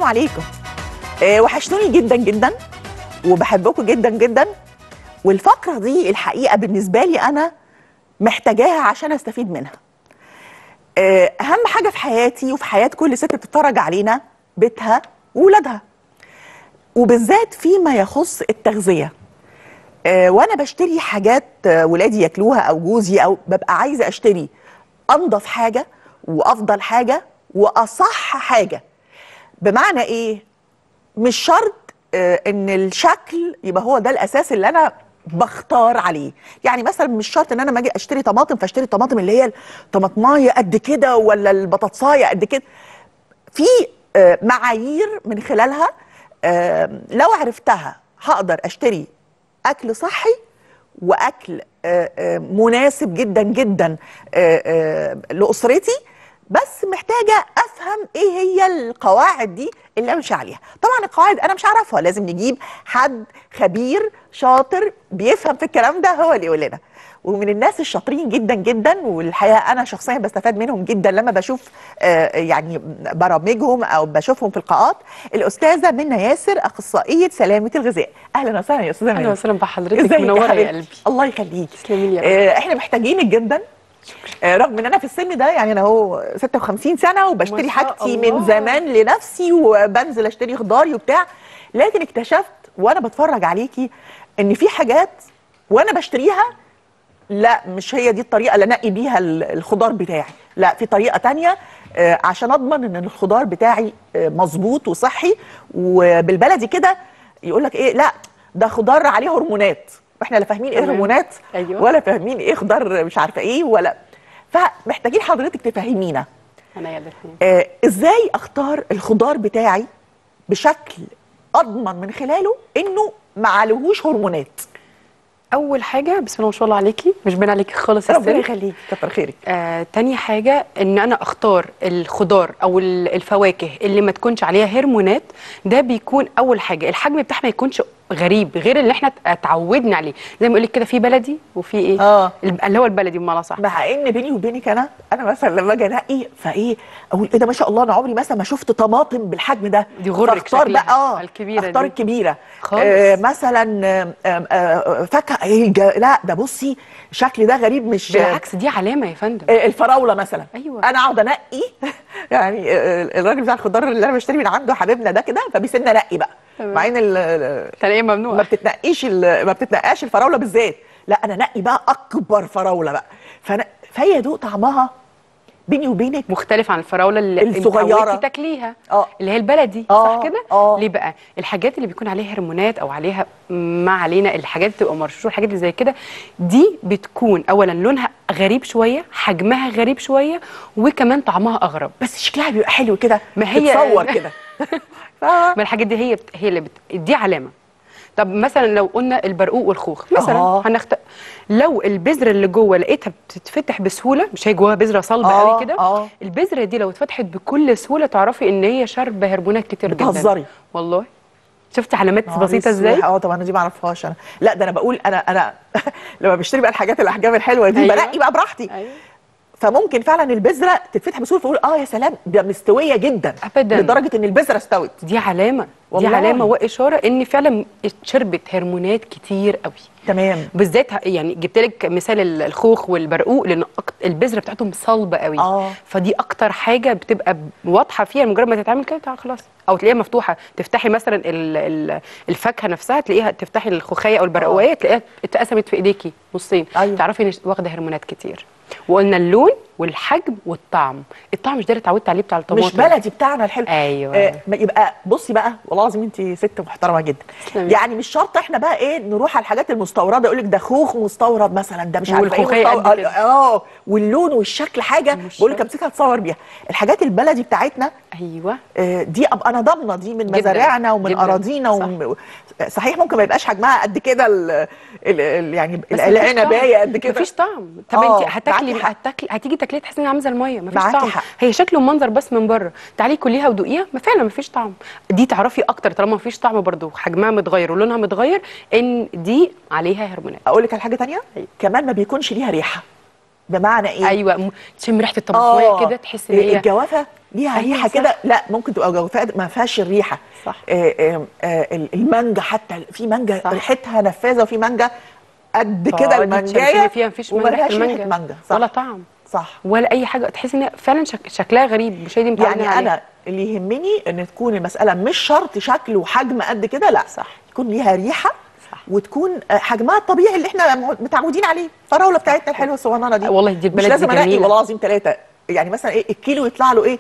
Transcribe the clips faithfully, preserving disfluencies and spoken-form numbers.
عليكم. أه وحشتوني جدا جدا وبحبكم جدا جدا. والفقره دي الحقيقه بالنسبه لي انا محتاجاها عشان استفيد منها. أه اهم حاجه في حياتي وفي حياه كل ست بتتفرج علينا بيتها وولادها، وبالذات فيما يخص التغذيه. أه وانا بشتري حاجات ولادي ياكلوها او جوزي، او ببقى عايزه اشتري انضف حاجه وافضل حاجه واصح حاجه. بمعنى ايه؟ مش شرط آه ان الشكل يبقى هو ده الاساس اللي انا بختار عليه. يعني مثلا مش شرط ان انا لما اجي اشتري طماطم فاشتري الطماطم اللي هي الطماطمايه قد كده ولا البطاطسايه قد كده. في آه معايير من خلالها آه لو عرفتها هقدر اشتري اكل صحي واكل آه آه مناسب جدا جدا آه آه لاسرتي. بس محتاجه افهم ايه هي القواعد دي اللي امشي عليها. طبعا القواعد انا مش عارفها، لازم نجيب حد خبير شاطر بيفهم في الكلام ده هو اللي يقول لنا. ومن الناس الشاطرين جدا جدا، والحقيقه انا شخصيا بستفاد منهم جدا لما بشوف آه يعني برامجهم او بشوفهم في اللقاءات، الاستاذه منى ياسر، اخصائيه سلامه الغذاء. اهلا وسهلا يا استاذه منى. اهلا وسهلا بحضرتك، منوره يا قلبي. الله يخليكي. تسلمي لي يا آه احنا محتاجينك جدا. شكرا. رغم ان انا في السن ده، يعني انا هو ستة وخمسين سنه وبشتري حاجتي من زمان لنفسي وبنزل اشتري خضاري وبتاع، لكن اكتشفت وانا بتفرج عليكي ان في حاجات وانا بشتريها لا مش هي دي الطريقه اللي انقي بيها الخضار بتاعي، لا في طريقه تانية آه عشان اضمن ان الخضار بتاعي آه مظبوط وصحي. وبالبلدي كده يقول لك ايه، لا ده خضار عليه هرمونات، واحنا لا فاهمين ايه هرمونات. أيوة. ولا فاهمين ايه خضار مش عارفه ايه ولا. فمحتاجين حضرتك تفهمينا انا يا دكتور آه ازاي اختار الخضار بتاعي بشكل اضمن من خلاله انه ما عليهوش هرمونات. اول حاجه بسم الله ما شاء الله عليكي، مش باين عليكي خالص. ربنا يخليك، كتر خيرك. آه، تاني حاجه ان انا اختار الخضار او الفواكه اللي ما تكونش عليها هرمونات. ده بيكون اول حاجه الحجم بتاعها ما يكونش غريب غير اللي احنا اتعودنا عليه. زي ما بقول لك كده، في بلدي وفي ايه اه اللي هو البلدي بمعنى صح. مع ان بيني وبينك انا انا مثلا لما اجي انقي فايه اقول ايه ده ما شاء الله، انا عمري مثلا ما شفت طماطم بالحجم ده. دي غرك اختار بقى اه الكبيره اختار دي. الكبيره خالص. آه مثلا آه آه فاكهه ايه لا ده بصي الشكل ده غريب، مش بالعكس دي علامه يا فندم. آه الفراوله مثلا. ايوه انا اقعد انقي يعني آه الراجل بتاع الخضار اللي انا بشتري من عنده حبيبنا ده كده فبيسيبني انقي بقى، مع ان تلاقيه ممنوع، ما بتتنقيش ما بتتنقاش الفراوله بالذات، لا انا نقي بقى اكبر فراوله بقى. فانا فهي دوق طعمها بيني وبينك مختلف عن الفراوله اللي الصغيره انت تاكليها اه اللي هي البلدي آه صح كده. آه ليه بقى؟ الحاجات اللي بيكون عليها هرمونات او عليها ما علينا الحاجات بتبقى مرشوشه، الحاجات اللي زي كده دي بتكون اولا لونها غريب شويه، حجمها غريب شويه، وكمان طعمها اغرب، بس شكلها بيبقى حلو كده، ما هي تتصور كده. ما الحاجات دي هي بت... هي اللي بت... دي علامه. طب مثلا لو قلنا البرقوق والخوخ مثلا آه. هنخت... لو البذره اللي جوه لقيتها بتتفتح بسهوله، مش هي جواها بذره صلبه آه. قوي كده، آه. البذره دي لو اتفتحت بكل سهوله تعرفي ان هي شاربه هرمونات كتير جدا. بتهزري والله. شفتي علامات آه بسيطه ازاي؟ اه طبعا دي ما اعرفهاش انا. لا ده انا بقول انا انا لما بشتري بقى الحاجات الاحجام الحلوه دي أيوة. بنقي بقى براحتي. أيوة. فممكن فعلا البذره تتفتح بسهوله فاقول اه يا سلام ده مستويه جدا ابدا لدرجه ان البذره استوت. دي علامه، والله. دي علامه واشاره ان فعلا شربت هرمونات كتير قوي. تمام. بالذات يعني جبت لك مثال الخوخ والبرقوق لان البذره بتاعتهم صلبه قوي. اه فدي اكتر حاجه بتبقى واضحه فيها، مجرد ما تتعمل كده خلاص، او تلاقيها مفتوحه تفتحي مثلا الفاكهه نفسها تلاقيها تفتحي الخوخيه او البرقوقيه تلاقيها اتقسمت في ايديكي نصين. أيوة. تعرفي ان واخده هرمونات كتير. وقلنا اللون والحجم والطعم. الطعم مش ده اللي اتعودت عليه بتاع الطماطم، مش بلدي بتاعنا الحلو. ايوه آه يبقى بصي بقى والله العظيم انت ست محترمه جدا. يعني مش شرط احنا بقى ايه نروح على الحاجات المستورده يقول لك ده خوخ مستورد مثلا، ده مش عارفه ايه مستورد اه واللون والشكل حاجه بقول لك امسكها اتصور بيها. الحاجات البلدي بتاعتنا ايوه آه دي ابقى انا ضامنه دي من مزارعنا ومن اراضينا ومن صحيح ممكن ما يبقاش حجمها قد كده يعني العنبايه قد كده مفيش طعم. طب انت هتاكلي هتاكلي هتيجي تاكليها تحسي انها عامله زي الميه، مفيش طعم. حق. هي شكل ومنظر بس من بره، تعالي كليها ودوقيها فعلا مفيش طعم. دي تعرفي اكتر طالما مفيش طعم برده حجمها متغير ولونها متغير ان دي عليها هرمونات. اقول لك على حاجه ثانيه كمان ما بيكونش ليها ريحه. بمعنى ايه؟ ايوه م- تشم ريحه الطبخيه كده تحس ان هي الجوافه ليها أيوة ريحه صح. كده، لا ممكن تبقى جوافه ما فيهاش الريحه. صح. آه آه آه المانجا حتى، في مانجا صح. ريحتها نفاذه، وفي مانجا قد كده تقعدي تشمشمي المانجايه فيها مفيش وما ريحه لهاش ريحه المانجا مانجا. صح. ولا طعم صح. ولا اي حاجه، تحس ان هي فعلا شك... شكلها غريب، مش هي دي متعودين يعني عليها. انا اللي يهمني ان تكون المساله مش شرط شكل وحجم قد كده، لا صح. تكون ليها ريحه. صح. وتكون حجمها الطبيعي اللي احنا متعودين عليه. الفراوله بتاعتنا الحلوه الصغننه دي، والله دي مش البلد لازم دي انقي جميلة. والله العظيم ثلاثه، يعني مثلا ايه الكيلو يطلع له ايه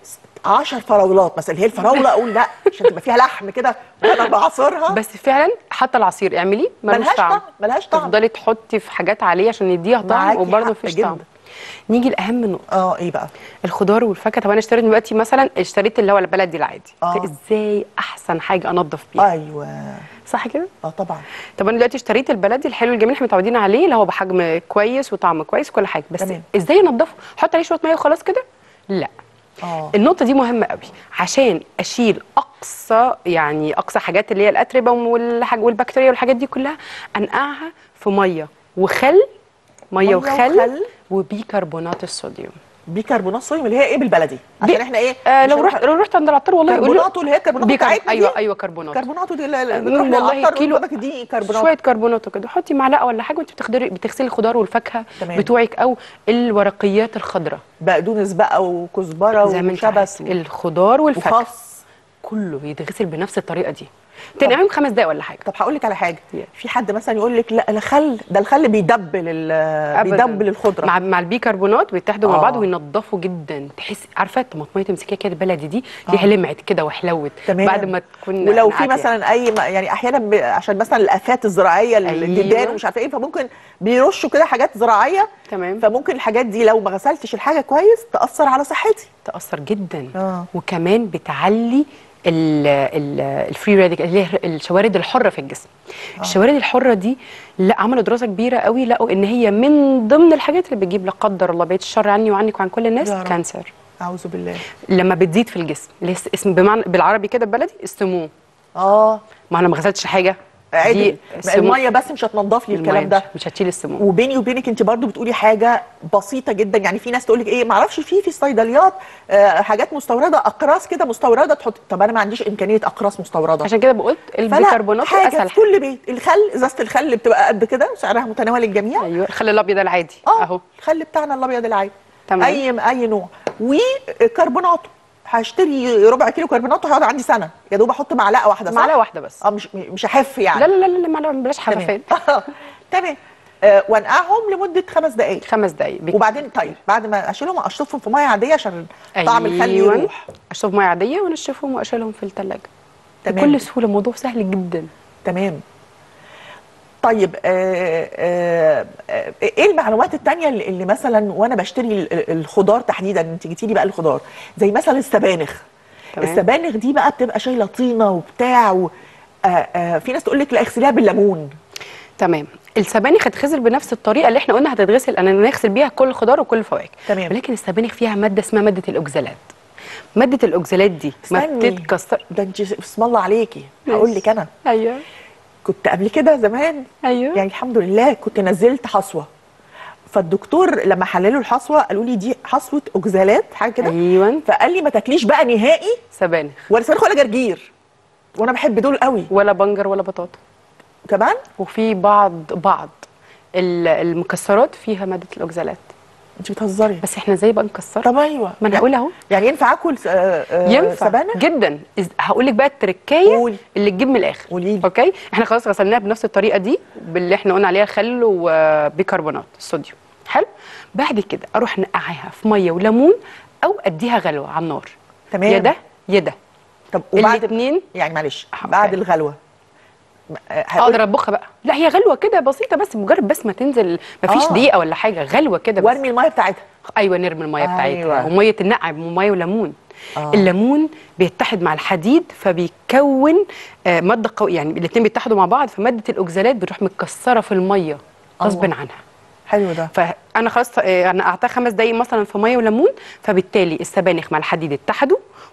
عشر فراولات مثلا، اللي هي الفراوله اقول لا عشان تبقى فيها لحم كده وانا بعصرها. بس فعلا حتى العصير اعمليه ملوش ملهاش طعم، طعم، ملهاش طعم. تفضلي تحطي في حاجات عليه عشان يديها طعم معاكي وبرده حق مفيش جدا. طعم. نيجي لاهم نقطه، اه ايه بقى؟ الخضار والفاكهه. طب انا اشتريت دلوقتي مثلا، اشتريت اللي هو البلدي العادي، آه. ازاي احسن حاجه انضف بيها؟ ايوه صح كده؟ اه طبعا. طب انا دلوقتي اشتريت البلدي الحلو الجميل اللي احنا متعودين عليه، اللي هو بحجم كويس وطعم كويس وكل حاجه، بس تمام. ازاي انضفه؟ احط عليه شويه ميه وخلاص كده؟ لا. اه النقطة دي مهمة قوي عشان أشيل أقصى يعني أقصى حاجات اللي هي الأتربة والحاج والبكتيريا والحاجات دي كلها، أنقعها في مية وخل، مية, مية وخل, وخل. وبيكربونات الصوديوم. بيكربونات صوديوم اللي هي ايه بالبلدي؟ عشان احنا ايه آه مش لو هنروح- رحت لو رحت عند العطار والله يقول كربوناتو اللي هي كربوناتو بيكرب... بتاعتنا دي؟ أيوه أيوه كربونات. كربوناتو دي اللي آه، بنروح والله للعطار كيلو نقول لك دي كربوناتو. شوية كربوناتو كده، حطي معلقة ولا حاجة وأنت بتخضري بتغسلي الخضار والفاكهة تمام. بتوعك أو الورقيات الخضراء بقدونس بقى وكزبره زي ما أنت وشبت عايز. و- الخضار والفاكهة وخس. كله يتغسل بنفس الطريقة دي، تنقعيهم خمس دقايق ولا حاجة. طب هقول لك على حاجه، Yeah. في حد مثلا يقول لك لا الخل ده الخل بيدبل ال- أبداً. بيدبل الخضره. مع مع البيكربونات بيتحدوا مع آه. بعض وينضفوا جدا، تحس عارفه الطماطميه تمسكيها كده بلدي دي تلاقيها لمعت كده وحلوت تمام. بعد ما تكون ولو في نقعتيها. مثلا اي م- يعني احيانا ب- عشان مثلا الافات الزراعيه الديدان أيوة. ومش عارفه ايه، فممكن بيرشوا كده حاجات زراعيه. تمام. فممكن الحاجات دي لو ما غسلتش الحاجه كويس تاثر على صحتي. تاثر جدا. آه. وكمان بتعلي الفري راديكال اللي هي الشوارد الحره في الجسم. آه. الشوارد الحره دي لا عملوا دراسه كبيره قوي، لقوا ان هي من ضمن الحاجات اللي بتجيب لا قدر الله بعيد الشر عني وعنك وعن كل الناس يا رب. كانسر. اعوذ بالله. لما بتزيد في الجسم اللي هي اسم بمعنى بالعربي كده بلدي السموم. اه ما انا ما غسلتش حاجه عادي، دي سموم. الميه بس مش هتنضف لي الكلام المية ده. مش- مش هتشيل السموم. وبيني وبينك انت برضو بتقولي حاجه بسيطه جدا، يعني في ناس تقول لك ايه ما اعرفش في في الصيدليات آه حاجات مستورده اقراص كده مستورده تحط. طب انا ما عنديش امكانيه اقراص مستورده، عشان كده بقولت البيكربونات حاجه اسهل في كل بيت. الخل، ازازه الخل اللي بتبقى قد كده وسعرها متناول الجميع. ايوه الخل الابيض العادي اه اهو. الخل بتاعنا الابيض العادي. تمام. اي اي نوع. وكربوناتو هشتري ربع كيلو كربوناتو هيقعد عندي سنه، يا دوب احط معلقه واحده صح؟ معلقه واحده بس. اه مش مش هحف يعني. لا لا لا لا معلقه بلاش تمام. حفافات. تمام. آه وانقعهم لمده خمس دقائق. خمس دقايق بك... وبعدين طيب بعد ما اشيلهم اشطفهم في ميه عاديه عشان طعم الخل أيوة. يروح. اشطف ميه عاديه وانشفهم واشيلهم في الثلاجه تمام. بكل سهوله، موضوع سهل جدا. تمام. طيب آه آه آه ايه المعلومات التانية اللي, اللي مثلا وانا بشتري ال- الخضار تحديدا، انت جيتي لي بقى الخضار زي مثلا السبانخ. تمام. السبانخ دي بقى بتبقى شايله طينه وبتاع و آه آه في ناس تقول لك لا اغسليها بالليمون. تمام. السبانخ هتتغسل بنفس الطريقه اللي احنا قلنا هتتغسل، انا نغسل بيها كل الخضار وكل الفواكه. تمام. ولكن السبانخ فيها ماده اسمها ماده الاوكزالات. ماده الاوكزالات دي ما استني. بتتكسر. ده انت بسم الله عليكي هقول لك انا ايوه كنت قبل كده زمان ايوه يعني الحمد لله كنت نزلت حصوه، فالدكتور لما حللوا الحصوه قالوا لي دي حصوه اوكزالات حاجه كده. ايوه فقال لي ما تاكليش بقى نهائي سبانخ ولا سبانخ ولا جرجير، وانا بحب دول قوي ولا بنجر ولا بطاطا. كمان. وفي بعض بعض ال- المكسرات فيها ماده الاوكزالات، انت بتهزري. بس احنا ازاي بقى نكسرها؟ طب ايوه ما انا هقول اهو. يعني ينفع اكل س- آه، آه، ينفع سبانخ؟ جدا. هقول لك بقى التركايه قولي. اللي تجيب من الاخر. قولي لي. اوكي، احنا خلاص غسلناها بنفس الطريقه دي باللي احنا قلنا عليها خل وبيكربونات الصوديوم. حلو. بعد كده اروح نقعها في ميه وليمون او اديها غلوه على النار. تمام. يا ده يا ده. طب وبعد الاتنين. يعني معلش آه، بعد أوكي. الغلوه آه، هقول- اقدر اطبخها بقى؟ لا هي غلوه كده بسيطه بس، مجرد بس ما تنزل مفيش آه. دقيقه ولا حاجه، غلوه كده بس. وارمي الميه بتاعتها. ايوه نرمي الميه بتاعتها. أيوة. وميه النقع وميه وليمون. آه. الليمون بيتحد مع الحديد فبيكون آه ماده قويه، يعني الاثنين بيتحدوا مع بعض فماده الاوكزالات بتروح متكسره في الميه غصب الله. عنها. حلو ده. فانا خلاص آه، انا قعدتها خمس دقايق مثلا في ميه وليمون، فبالتالي السبانخ مع الحديد اتحدوا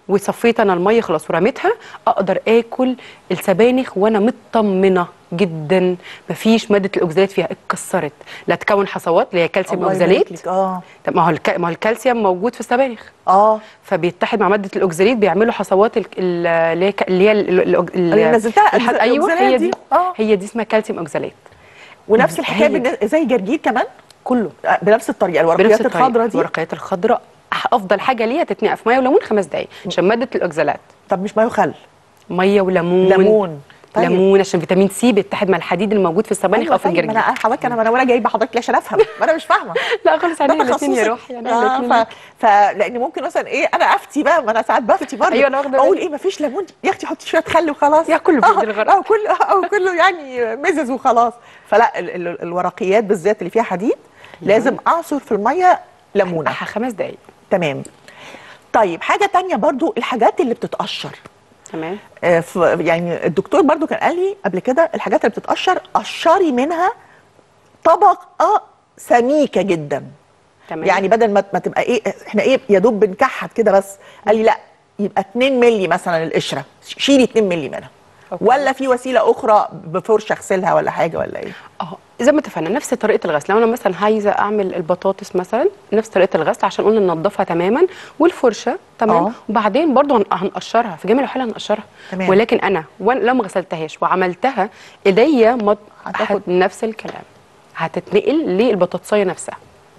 وصفيت انا الميه خلاص ورميتها، اقدر اكل السبانخ وانا مطمنه جدا، مفيش ماده الاوكسالات فيها اتكسرت، لا تكون حصوات اللي هي كالسيوم الله اوكسالات. يبارك لك. اه طب ما هو الك... ما هو الكالسيوم موجود في السبانخ، اه فبيتحد مع ماده الاوكسالات بيعملوا حصوات ال- ال- اللي هي ك- اللي هي ال- ال- ال- اللي نزلتها الح- ايوه الأوكسالات هي دي. دي اه هي دي اسمها كالسيوم اوكسالات. ونفس الحكايه هي دي. بالن- زي الجرجير كمان كله آه، بنفس الطريقه. بنفس الورقيات الطريقة. الخضراء دي الورقيات الخضراء أح- افضل حاجه ليها تتنقع في ميه وليمون خمس دقائق عشان ماده الاوكسالات. طب مش ميه وخل؟ ميه وليمون. ليمون. طيب. ليمون عشان فيتامين سي بيتحد مع الحديد الموجود في السبانخ أيوة او في طيب، ما الجرجير. انا حضرتك انا وانا جايبه حضرتك ليه عشان افهم، ما انا مش فاهمه. لا خالص علينا ده الاثنين يا تخصصك. روحي يعني آه الاثنين. ف... فلان ممكن مثلا ايه انا افتي بقى، ما انا ساعات بفتي برضه. أيوة أنا واخدة اقول بالي. ايه ما فيش ليمون يا اختي حطي شويه خل وخلاص. يا كله بإيد الغرب. او كله او كله يعني مزز وخلاص. فلا ال... ال... الورقيات بالذات اللي فيها حديد لازم اعصر في الميه ليمونه. أح خمس دقائق. تمام. طيب حاجه تانية برضو، الحاجات اللي بتتقشر. تمام. آه، ف- يعني الدكتور برضو كان قال لي قبل كده الحاجات اللي بتتقشر قشري منها طبقه سميكه جدا. تمام. يعني بدل ما ما تبقى ايه احنا ايه يا دوب بنكحت كده بس، قال لي لا يبقى اتنين مللي مثلا القشره، شيلي اتنين مللي منها. أوكي. ولا في وسيله اخرى بفرشه اغسلها ولا حاجه ولا ايه؟ اه زي ما اتفقنا نفس طريقه الغسل. لو انا مثلا عايزه اعمل البطاطس مثلا نفس طريقه الغسل عشان قلنا ننضفها تماما والفرشه تمام. آه. وبعدين برضو هن- هنقشرها في جميع الحالات هنقشرها. تمام. ولكن انا وأنا لو ما غسلتهاش وعملتها ايديا ما هتاخد- هت- نفس الكلام هتتنقل للبطاطسيه نفسها.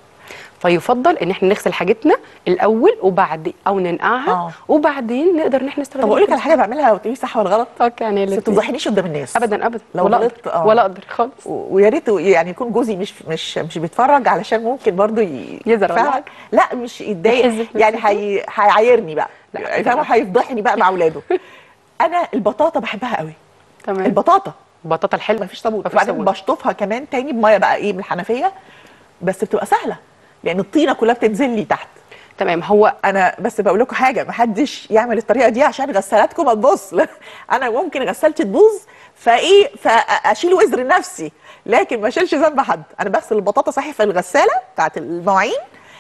فيفضل ان احنا نغسل حاجتنا الاول وبعد او ننقعها آه. وبعدين نقدر ان احنا نستخدمها. طب اقول لك على حاجه بعملها وتقولي صح ولا غلط؟ اوكي يعني بس ما الاتنين. تفضحنيش قدام الناس ابدا ابدا لو ولا غلطت، اقدر آه. ولا اقدر خالص. و- ويا ريت يعني يكون جوزي مش مش مش بيتفرج علشان ممكن برضو ي... يزعل ولا فاهمة؟ حاجة؟ لا مش يتضايق يحز في يعني نفسه. هي... هيعايرني بقى، لا، يعني لا. فاهمه هيفضحني بقى مع اولاده. انا البطاطا بحبها قوي. تمام. البطاطا البطاطا الحلوه مفيش طابور، مفيش وبعدين طابور. بشطفها كمان تاني بميه بقى ايه من الحنفيه، بس بتبقى سهله لان الطينه كلها بتنزل لي تحت. تمام. هو انا بس بقول لكم حاجه، محدش يعمل الطريقه دي عشان غسالاتكم ما تبص. لا، انا ممكن غسالتي تبوظ فايه فاشيل وزر نفسي لكن ما اشيلش ذنب حد. انا بغسل البطاطا صحيح في الغساله بتاعت المواعين،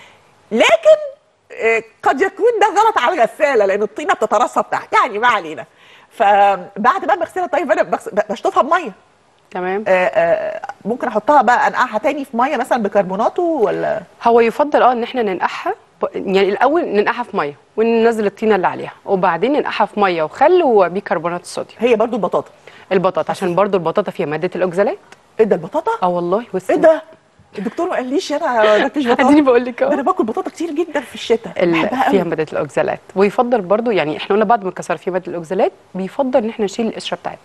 لكن آه، قد يكون ده غلط على الغساله لان الطينه بتترسب تحت، يعني ما علينا. فبعد بقى ما اغسلها طيب انا بغس- بشطفها بميه. تمام. آه، آه، ممكن احطها بقى انقعها تاني في ميه مثلا بكربوناتو ولا؟ هو يفضل اه ان احنا ننقعها ب- يعني الاول ننقعها في ميه وننزل الطينه اللي عليها وبعدين ننقعها في ميه وخل وبيكربونات الصوديوم. هي برضو البطاطا. البطاطا عشان برضو البطاطا فيها ماده الاوكسالات. ايه ده البطاطا؟ اه والله ايه ده؟ الدكتور ما قاليش انا ما باكلش بطاطا. اديني بقول لك ده انا اهو. باكل بطاطا كتير جدا في الشتاء، ال- بحبها فيها قوي. ماده الاوكسالات ويفضل برضو يعني احنا قلنا بعد ما نكسر فيها ماده الاوكسالات بيفضل ان احنا نشيل القشره بتاعتها.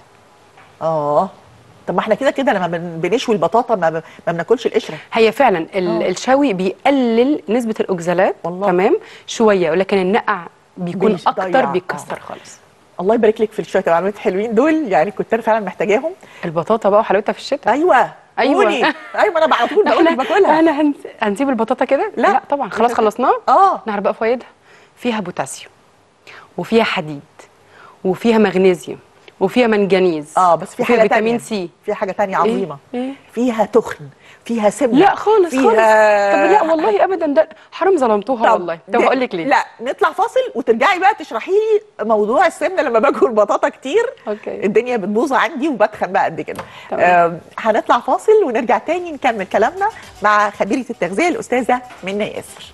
اه طب ما احنا كده كده لما بن- بنشوي البطاطا ما, ب... ما بناكلش القشره. هي فعلا ال- آه. الشوي بيقلل نسبه الاوكسالات والله. تمام شويه ولكن النقع بيكون بيضيع. اكتر آه. بيكسر خالص. الله يبارك لك في شويه المعلومات الحلوين دول، يعني كنت انا فعلا محتاجاهم. البطاطا بقى وحلاوتها في الشتاء. ايوه أيوة. قولي. ايوه انا على طول بقول لك باكلها. احنا هن... هنسيب البطاطا كده؟ لا. لا طبعا خلاص خلصناها. اه نعرف بقى فوائدها. فيها بوتاسيوم وفيها حديد وفيها مغنيسيوم وفيها منجنيز اه بس في وفيها حاجه فيتامين تانية. سي. في حاجه تانية عظيمه. إيه؟ فيها تخن، فيها سمنه. لا خالص فيها... خالص. طب لا والله ابدا ده حرام ظلمتوها والله. طب ده- هقول لك ليه. لا نطلع فاصل وترجعي بقى تشرحي لي موضوع السمنه. لما باكل بطاطا كتير أوكي. الدنيا بتبوظ عندي وبتخن بقى قد كده. تمام. آه هنطلع فاصل ونرجع تاني نكمل كلامنا مع خبيره التغذيه الاستاذه منى ياسر.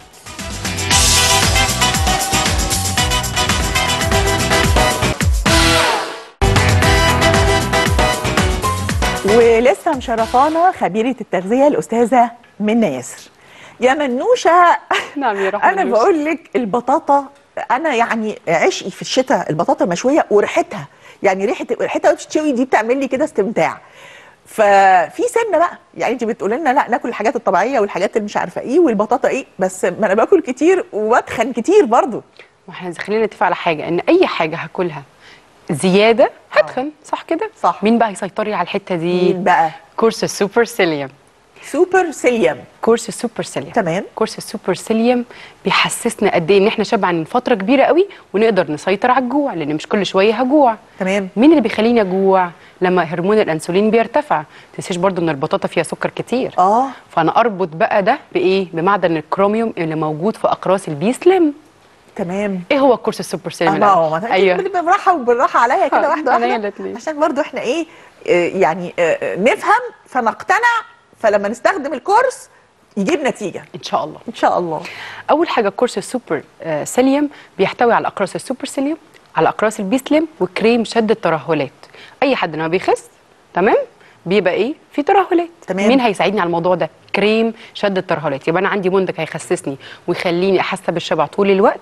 ولسه مشرفانا خبيره التغذيه الاستاذه منى ياسر. يا منوشه نعم يا رحمة انا منوشة. بقول لك البطاطا انا يعني عشقي في الشتاء البطاطا المشويه وريحتها، يعني ريحه ريحتها وهي بتتشوي دي بتعمل لي كده استمتاع. ففي سمنه بقى، يعني انت بتقولي لنا لا ناكل الحاجات الطبيعيه والحاجات اللي مش عارفه ايه والبطاطا ايه، بس ما انا باكل كتير وبتخن كتير برضو. ما احنا خلينا نتفق على حاجه ان اي حاجه هاكلها زياده هتخن صح كده؟ صح. مين بقى هيسيطر لي على الحته دي؟ مين بقى؟ كورس السوبر سيليوم. سوبر سيليوم. كورس السوبر سيليوم. تمام. كورس السوبر سيليوم بيحسسنا قد ايه ان احنا شبعانين فتره كبيره قوي ونقدر نسيطر على الجوع لان مش كل شويه هجوع. تمام. مين اللي بيخليني اجوع؟ لما هرمون الانسولين بيرتفع. ما تنسيش برضو ان البطاطا فيها سكر كتير. اه فانا اربط بقى ده بايه؟ بمعدن الكروميوم اللي موجود في اقراص البي سليم. تمام. ايه هو كورس السوبر سيليم؟ اه ايوه بالراحه وبالراحه عليا كده واحده واحده عشان برضو احنا ايه آه يعني آه نفهم فنقتنع، فلما نستخدم الكورس يجيب نتيجه ان شاء الله. ان شاء الله. اول حاجه كورس السوبر آه سيليوم بيحتوي على اقراص السوبر سيليوم، على اقراص البي سليم، وكريم شد الترهلات. اي حد لما بيخس تمام بيبقى ايه في ترهلات. تمام. مين هيساعدني على الموضوع ده؟ كريم شد الترهلات. يبقى انا عندي منتج هيخسسني ويخليني احس بالشبع طول الوقت،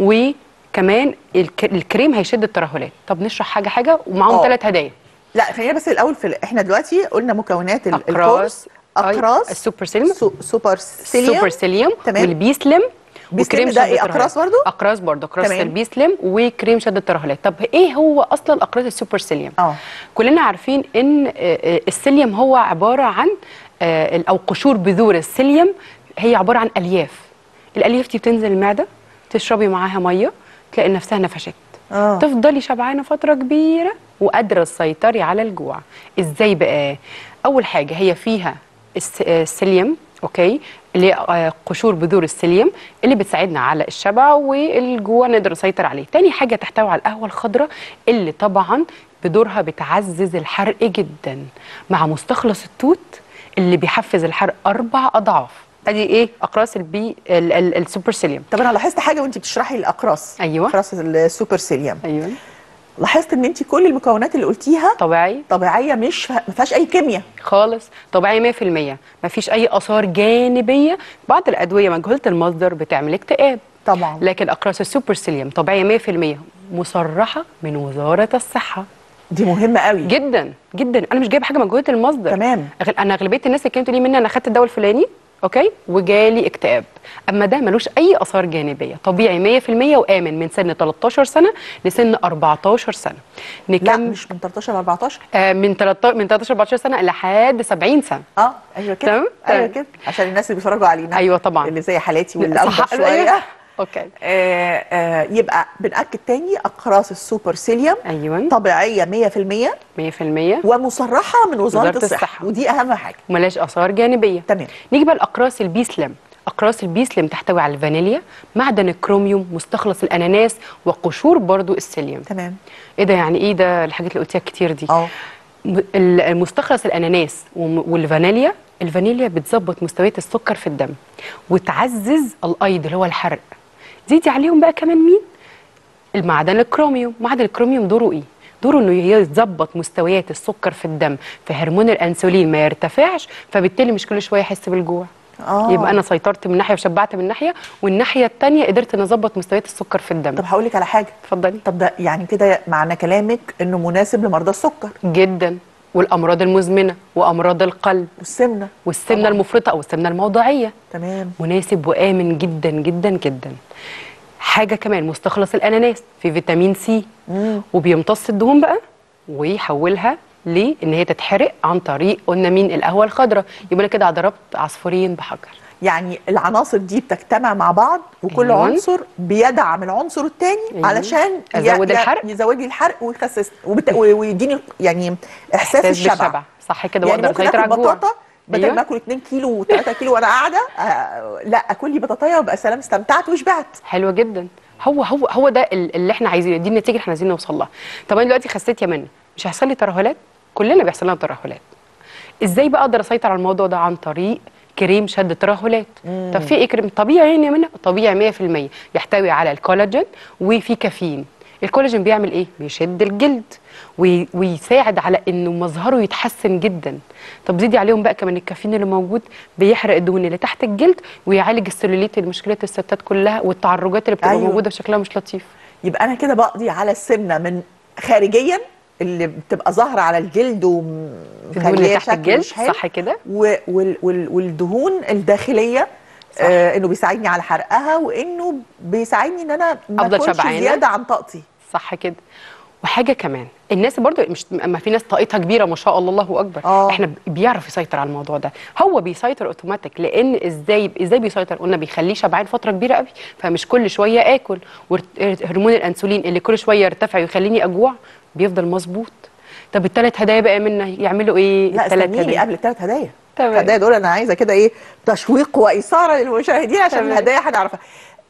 وكمان الك... الكريم هيشد الترهلات. طب نشرح حاجه حاجه ومعاهم ثلاث هدايا. لا خلينا بس الاول في ال... احنا دلوقتي قلنا مكونات ال... الكورس. اقراص السوبر سيليوم، سو... سوبر سيليوم سوبر سيليوم والبي سليم وكريم ده ايه؟ اقراص برضو؟ اقراص برضو، اقراص البي سليم وكريم شد الترهلات. طب ايه هو اصلا اقراص السوبر سيليوم؟ اه كلنا عارفين ان السيليوم هو عباره عن او قشور بذور السيليوم هي عباره عن الياف. الالياف دي بتنزل المعده، تشربي معاها ميه تلاقي نفسها نفشت. آه. تفضلي شبعانه فتره كبيره وقادره تسيطري على الجوع. ازاي بقى؟ اول حاجه هي فيها السيليوم، اوكي، اللي هي قشور بذور السيليوم اللي بتساعدنا على الشبع والجوع نقدر نسيطر عليه. تاني حاجه تحتوي على القهوه الخضراء اللي طبعا بدورها بتعزز الحرق جدا، مع مستخلص التوت اللي بيحفز الحرق اربع اضعاف. ادي ايه؟ اقراص البي ال ال السوبر سيليوم. طب انا لاحظت حاجه وانت بتشرحي الاقراص. ايوه اقراص السوبر سيليوم. ايوه لاحظت ان انت كل المكونات اللي قلتيها طبيعيه طبيعيه، مش ما فيهاش اي كيمياء خالص، طبيعيه مية في المية، ما فيش اي اثار جانبيه. بعض الادويه مجهوله المصدر بتعمل اكتئاب طبعا، لكن اقراص السوبر سيليوم طبيعيه مية في المية، مصرحه من وزاره الصحه. دي مهمه قوي جدا جدا. انا مش جايبه حاجه مجهوله المصدر. تمام. انا اغلبيه الناس اللي كانت تقول لي مني انا اخدت الدواء الفلاني اوكي وجالي اكتئاب، اما ده ملوش اي اثار جانبيه، طبيعي مية في المية وامن من سن تلتاشر سنه لسن اربعتاشر سنه. نكم... لا مش من تلتاشر ل اربعتاشر، آه من تلتاشر من تلتاشر اربعتاشر سنه لحد سبعين سنه. اه ايوه كده. تمام ايوه كده عشان الناس اللي بيتفرجوا علينا. ايوه طبعا اللي زي حالاتي واللي اكبر شويه. اوكي. آه آه يبقى بنأكد تاني اقراص السوبر سيليوم ايوه طبيعيه مية في المية مية في المية ومصرحه من وزاره, وزارة الصحه. الصحه، ودي اهم حاجه وملاش اثار جانبيه. تمام. نيجي بقى لاقراص البي سليم. اقراص البي سليم تحتوي على الفانيليا، معدن الكروميوم، مستخلص الاناناس، وقشور برضو السيليوم. تمام. ايه ده؟ يعني ايه ده الحاجات اللي قلتيها كتير دي؟ اه المستخلص الاناناس والفانيليا، الفانيليا بتظبط مستويات السكر في الدم وتعزز الايض اللي هو الحرق. زيدي عليهم بقى كمان مين؟ المعدن الكروميوم. معدن الكروميوم دوره ايه؟ دوره انه يظبط مستويات السكر في الدم، فهرمون الانسولين ما يرتفعش، فبالتالي مش كل شويه احس بالجوع. آه. يبقى انا سيطرت من ناحيه وشبعت من ناحيه، والناحيه الثانيه قدرت ان اظبط مستويات السكر في الدم. طب هقول لك على حاجه. اتفضلي. طب ده يعني كده معنى كلامك انه مناسب لمرضى السكر جدا، والامراض المزمنه وامراض القلب والسمنه والسمنه طبعا. المفرطه او السمنه الموضعيه. تمام. مناسب وامن جدا جدا جدا. حاجه كمان مستخلص الاناناس في فيتامين سي، مم. وبيمتص الدهون بقى ويحولها ليه؟ ان هي تتحرق عن طريق قلنا مين؟ القهوه الخضراء. يبقى انا كده ضربت عصفورين بحجر. يعني العناصر دي بتجتمع مع بعض وكل أيوة. عنصر بيدعم العنصر الثاني أيوة. علشان يزود الحرق، يزود لي الحرق ويخسس وبت... ويديني يعني احساس, إحساس الشبع بالشبع. صح كده. يعني واقدر اسيطر على الجوع. بدل أيوة. ما اكل اتنين كيلو و3 كيلو وانا قاعده آه لا اكل لي بطاطايه وابقى سلام استمتعت وشبعت. حلوه جدا. هو هو هو ده اللي احنا عايزينه، دي النتيجه اللي احنا عايزين نوصل لها. طب انا دلوقتي خسيت يا منى، مش هيحصل لي ترهلات؟ كلنا بيحصل لنا ترهلات. ازاي بقى اقدر اسيطر على الموضوع ده؟ عن طريق كريم شد ترهلات. طب في ايه كريم طبيعي يعني يا منى؟ طبيعي مية في المية، يحتوي على الكولاجين وفي كافيين. الكولاجين بيعمل ايه؟ بيشد الجلد وي ويساعد على انه مظهره يتحسن جدا. طب زيدي عليهم بقى كمان الكافيين اللي موجود بيحرق الدهون اللي تحت الجلد ويعالج السلوليت اللي مشكله الستات كلها والتعرجات اللي بتبقى أيوه. موجوده بشكلها مش لطيف. يبقى انا كده بقضي على السمنه من خارجيا اللي بتبقى ظاهره على الجلد ومخليه تحت الجلد، صح كده، والدهون الداخليه آه انه بيساعدني على حرقها، وانه بيساعدني ان انا ما اكلش زياده عن طاقتي، صح كده. وحاجه كمان الناس برضو مش ما في ناس طاقتها كبيره ما شاء الله الله اكبر. أوه. احنا بيعرف يسيطر على الموضوع ده، هو بيسيطر اوتوماتيك. لان ازاي ازاي بيسيطر؟ قلنا بيخليه شبعان فتره كبيره قوي، فمش كل شويه اكل، وهرمون الانسولين اللي كل شويه يرتفع ويخليني اجوع بيفضل مظبوط. طب الثلاث هدايا بقى منا يعملوا ايه؟ لا استنيني قبل الثلاث هدايا. تمام. الهدايا دول انا عايزه كده ايه تشويق واثاره للمشاهدين عشان تمام. الهدايا هنعرفها.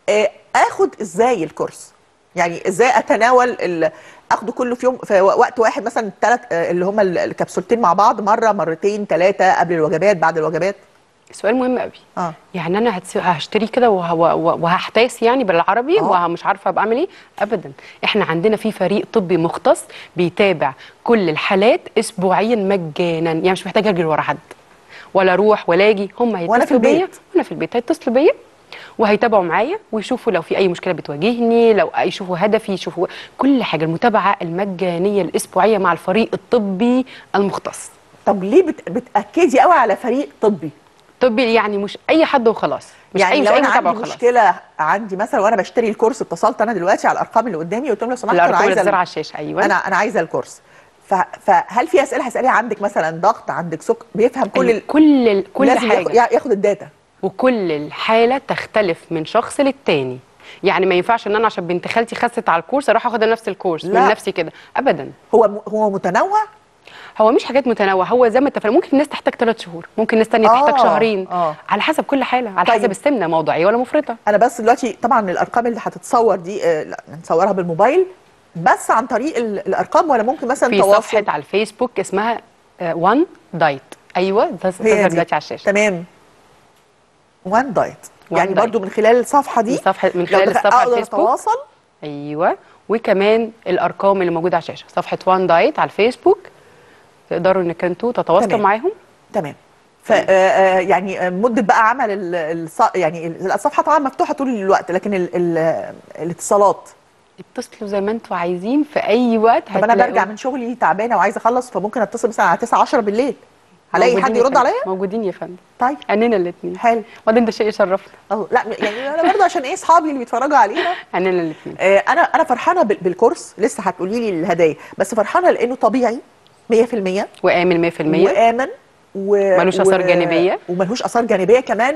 آه، اخد ازاي الكورس؟ يعني ازاي اتناول ال- اخده كله في يوم في وقت واحد، مثلا ثلاث اللي هم الكبسولتين مع بعض، مره مرتين ثلاثه، قبل الوجبات بعد الوجبات؟ سؤال مهم قوي. اه يعني انا هتس- هشتري كده وه- وه- وهحتاس يعني بالعربي اه ومش عارفه ابقى اعمل ايه؟ ابدا. احنا عندنا في فريق طبي مختص بيتابع كل الحالات اسبوعيا مجانا، يعني مش محتاجه اجري ورا حد ولا اروح ولا اجي. هم وأنا في هيتصلوا بيا البيت. وانا في البيت، هيتصلوا بيا وهيتابعوا معايا ويشوفوا لو في اي مشكله بتواجهني، لو يشوفوا هدفي، يشوفوا كل حاجه. المتابعه المجانيه الاسبوعيه مع الفريق الطبي المختص. طب ليه بت... بتاكدي قوي على فريق طبي؟ طبي يعني مش اي حد وخلاص، مش يعني اي مش لو اي انا متابعه عندي وخلاص. مشكله، عندي مثلا وانا بشتري الكورس، اتصلت انا دلوقتي على الارقام اللي قدامي قلت لهم لو سمحت انا الارقام اللي عايزه بتظهر ال- على الشاشه. ايوه. انا انا عايزه الكورس. ف... فهل في اسئله هسالها؟ عندك مثلا ضغط، عندك سكر، بيفهم كل ال... كل ال... كل لازم حاجه ياخد, ياخد الداتا. وكل الحاله تختلف من شخص للتاني. يعني ما ينفعش ان انا عشان بنت خالتي خست على الكورس اروح اخد نفس الكورس لا. من نفسي كده ابدا. هو م... هو متنوع. هو مش حاجات متنوعه، هو زي ما اتفقنا ممكن الناس تحتاج ثلاث شهور، ممكن ناس تانية آه، تحتاج شهرين. آه. على حسب كل حاله، على طيب. حسب السمنه موضعيه ولا مفرطه. انا بس دلوقتي طبعا الارقام اللي هتتصور دي آه، لا، نصورها بالموبايل بس عن طريق ال... الارقام، ولا ممكن مثلا في تواصل؟ صفحه على الفيسبوك اسمها وان دايت. ايوه ده هي تظهر دي. دلوقتي على الشاشه. تمام. وان دايت. One يعني Diet. برضو من خلال الصفحه دي، من صفحه من لو خلال دخل- الصفحه على اقدر الفيسبوك. اتواصل. ايوه. وكمان الارقام اللي موجوده على الشاشه، صفحه وان دايت على الفيسبوك، تقدروا انك انتوا تتواصلوا تمام. معاهم. تمام. ف آه، آه، يعني آه، مده بقى عمل ال- الص- يعني ال- الصفحه طبعا مفتوحه طول الوقت، لكن ال ال الاتصالات. اتصلوا زي ما انتوا عايزين في اي وقت. طب انا هتلاقوا- برجع من شغلي تعبانه وعايزه اخلص، فممكن اتصل مثلا على تسعة عشرة بالليل، هلاقي موجودين حد يا يرد فندم. عليا؟ موجودين يا فندم. طيب عنينا الاثنين. حلو. وبعدين ده شيء يشرفنا. أه لا يعني انا برضه عشان ايه اصحابي اللي بيتفرجوا علينا. عنينا الاثنين. آه، انا انا فرحانه بال- بالكورس، لسه هتقولي لي الهدايا، بس فرحانه لانه طبيعي مية في المية وامن مية في المية. وامن و... ملوش آثار جانبية. وملوش اثار جانبيه كمان،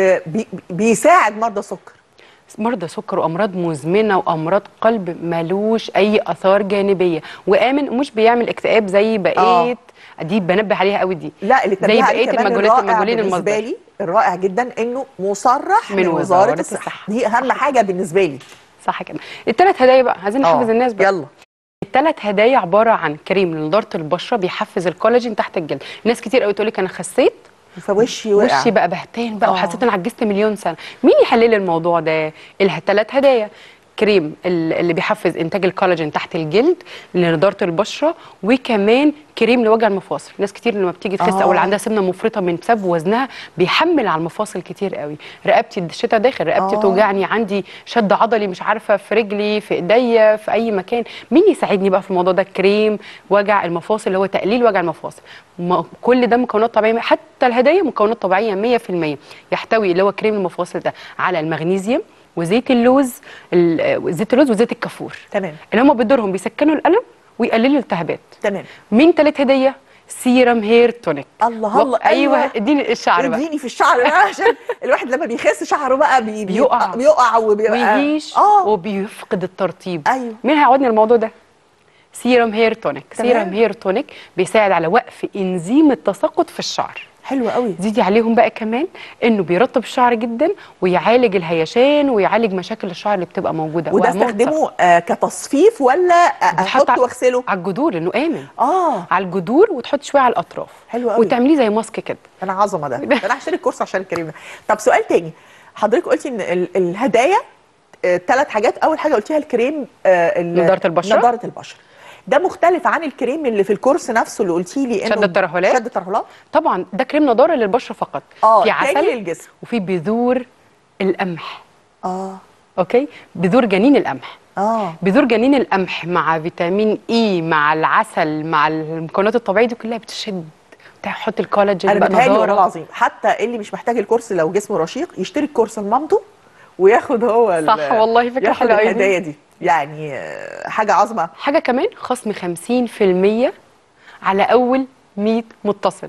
وبيساعد مرضى السكر. مرضى سكر وامراض مزمنه وامراض قلب ملوش اي اثار جانبيه، وامن ومش بيعمل اكتئاب زي بقيه. آه. دي بنبه عليها قوي دي. لا اللي زي تنبه عليه بقيه كمان المجهولات الرائع المجهولين بالنسبه المصدر. لي، الرائع جدا انه مصرح من من, وزارة وزاره الصحه. الصحة. دي اهم حاجه بالنسبه لي. صح كده. الثلاث هدايا بقى عايزين نحفز آه، الناس بقى. يلا. الثلاث هدايا عباره عن كريم لنضاره البشره بيحفز الكولاجين تحت الجلد. ناس كتير قوي تقول لك انا خسيت فوشي وقع. وشي بقى بهتان بقى آه. وحسيت ان عجزت مليون سنه. مين يحل لي الموضوع ده؟ الثلاث هدايا: كريم ال- اللي بيحفز انتاج الكولاجين تحت الجلد لنضاره البشره، وكمان كريم لوجع المفاصل. ناس كتير لما بتيجي تخس آه. او اللي عندها سمنه مفرطه من بسبب وزنها بيحمل على المفاصل كتير قوي. رقبتي الشتاء داخل، رقبتي آه. بتوجعني، عندي شد عضلي مش عارفه في رجلي في ايديا في اي مكان. مين يساعدني بقى في الموضوع ده؟ كريم وجع المفاصل اللي هو تقليل وجع المفاصل. م- كل ده مكونات طبيعيه، حتى الهدايا مكونات طبيعيه مية في المية. يحتوي اللي هو كريم المفاصل ده على المغنيسيوم وزيت اللوز، ال- زيت اللوز وزيت الكافور، تمام اللي هم بدورهم بيسكنوا الالم ويقللوا الالتهابات. تمام. مين تالت هديه؟ سيرم هير تونيك. الله الله. ايوه أيوة. اديني الشعر بقى. اديني في الشعر بقى، عشان الواحد لما بيخس شعره بقى بي بيقع. بيقع وبيبقى ويهيش اه وبيفقد الترطيب. ايوه. مين هيعودني الموضوع ده؟ سيرم هير تونيك. تمام. سيرم هير تونيك بيساعد على وقف انزيم التساقط في الشعر. حلو قوي. زيدي عليهم بقى كمان انه بيرطب الشعر جدا ويعالج الهيشان ويعالج مشاكل الشعر اللي بتبقى موجوده. وده وهرمون استخدمه آه كتصفيف ولا بتحط احطه واغسله؟ على الجذور لانه امن. اه على الجذور وتحط شويه على الاطراف. حلو قوي. وتعمليه زي ماسك كده. انا عظمه ده. انا هشتري الكورس عشان الكريم ده. طب سؤال تاني، حضرتك قلتي ان ال- الهدايا ثلاث حاجات. اول حاجه قلتيها الكريم آه ال- نضارة البشرة. نضاره البشره. ده مختلف عن الكريم اللي في الكورس نفسه اللي قلتي لي انه شد الترهلات. شد الترهلات. طبعا ده كريم نضاره للبشره فقط. اه في تاني عسل للجسم. وفي بذور القمح. اه اوكي، بذور جنين القمح. اه بذور جنين القمح مع فيتامين اي مع العسل مع المكونات الطبيعيه دي كلها بتشد، تحط الكولاجين انا بقى بتهيألي والله نضاره. العظيم حتى اللي مش محتاج الكورس لو جسمه رشيق يشتري الكورس لمامته وياخد هو ال- صح والله فكره ياخد حلوه قوي. الهدايا دي. يعني آه، حاجه عظمه. حاجه كمان خصم خمسين في المية على اول مية متصل.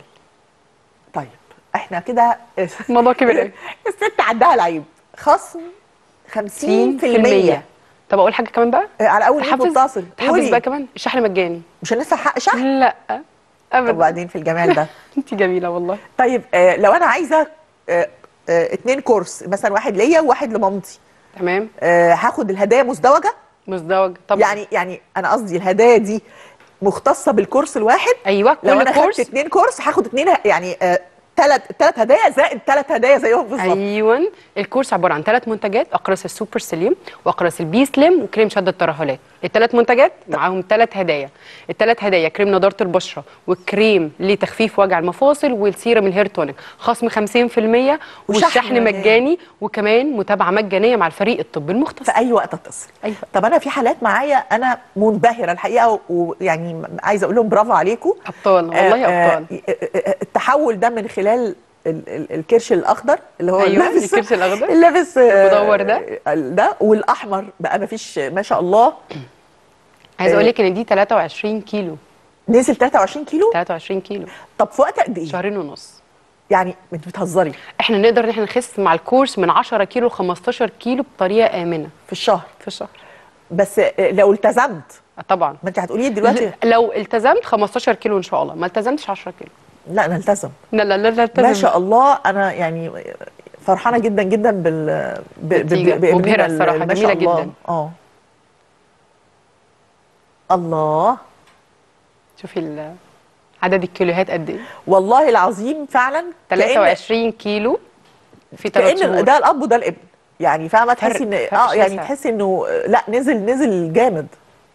طيب احنا كده الموضوع كبير قوي. الست عندها العيب. خصم خمسين في المية طب اقول حاجه كمان بقى؟ على اول مية تحفز متصل. تحفز قولي. بقى كمان الشحن مجاني. مش هندفع حق شحن؟ لا طب ابدا. وبعدين في الجمال ده. انت جميله والله. طيب آه لو انا عايزه آه آه اتنين كورس، مثلا واحد ليا وواحد لمامتي، تمام. آه هاخد الهدايا مزدوجه. مزدوج طبعا. يعني يعني انا قصدي الهدايا دي مختصه بالكورس الواحد. ايوه كل لو انا كورس خدت اتنين كورس هاخد اتنين ه- يعني آه ثلاث ثلاث هدايا زائد ثلاث هدايا زيهم بالظبط. ايوه الكورس عباره عن ثلاث منتجات: اقراص السوبر سليم واقراص البي سليم وكريم شد الترهلات. الثلاث منتجات معاهم ثلاث هدايا. الثلاث هدايا كريم نضاره البشره وكريم لتخفيف وجع المفاصل والسيرم الهير تونيك، خصم خمسين في المية وشحن والشحن مجاني. مجاني، وكمان متابعه مجانيه مع الفريق الطبي المختص. في اي وقت اتصل. أيوة. طب انا في حالات معايا انا منبهره الحقيقه، ويعني عايزه اقول لهم برافو عليكم. ابطال والله آه، ابطال. آه، آه، التحول ده من خلال ال- ال- الكرش الاخضر اللي هو أيوة، اللابس الكرش الأخضر. اللابس المدور ده. ده والاحمر بقى ما فيش ما شاء الله. عايزه آه. اقول لك ان دي ثلاثة وعشرين كيلو. نزل ثلاثة وعشرين كيلو. ثلاثة وعشرين كيلو طب في وقت قد ايه؟ شهرين ونص. يعني انت بتهزري؟ احنا نقدر ان احنا نخس مع الكورس من عشرة كيلو ل خمستاشر كيلو بطريقه امنه في الشهر. في الشهر. بس آه، لو التزمت. طبعا ما انت هتقولي لي دلوقتي. لو التزمت خمستاشر كيلو ان شاء الله، ما التزمتش عشرة كيلو. لا انا التزم. لا لا لا لا التزم. ما شاء الله. انا يعني فرحانه جدا جدا بال ب- ب- نتيجة بابننا مبهرة ال- الصراحة، ما شاء جميلة الله. جدا. اه الله. شوفي ال- عدد الكيلوهات قد ايه؟ والله العظيم فعلا ثلاثة وعشرين كيلو في ثلاث كأن شهور. ده الاب وده الابن. يعني فاهمه فرق- تحسي ان فرق اه يعني شاسع. تحسي انه لا نزل نزل جامد.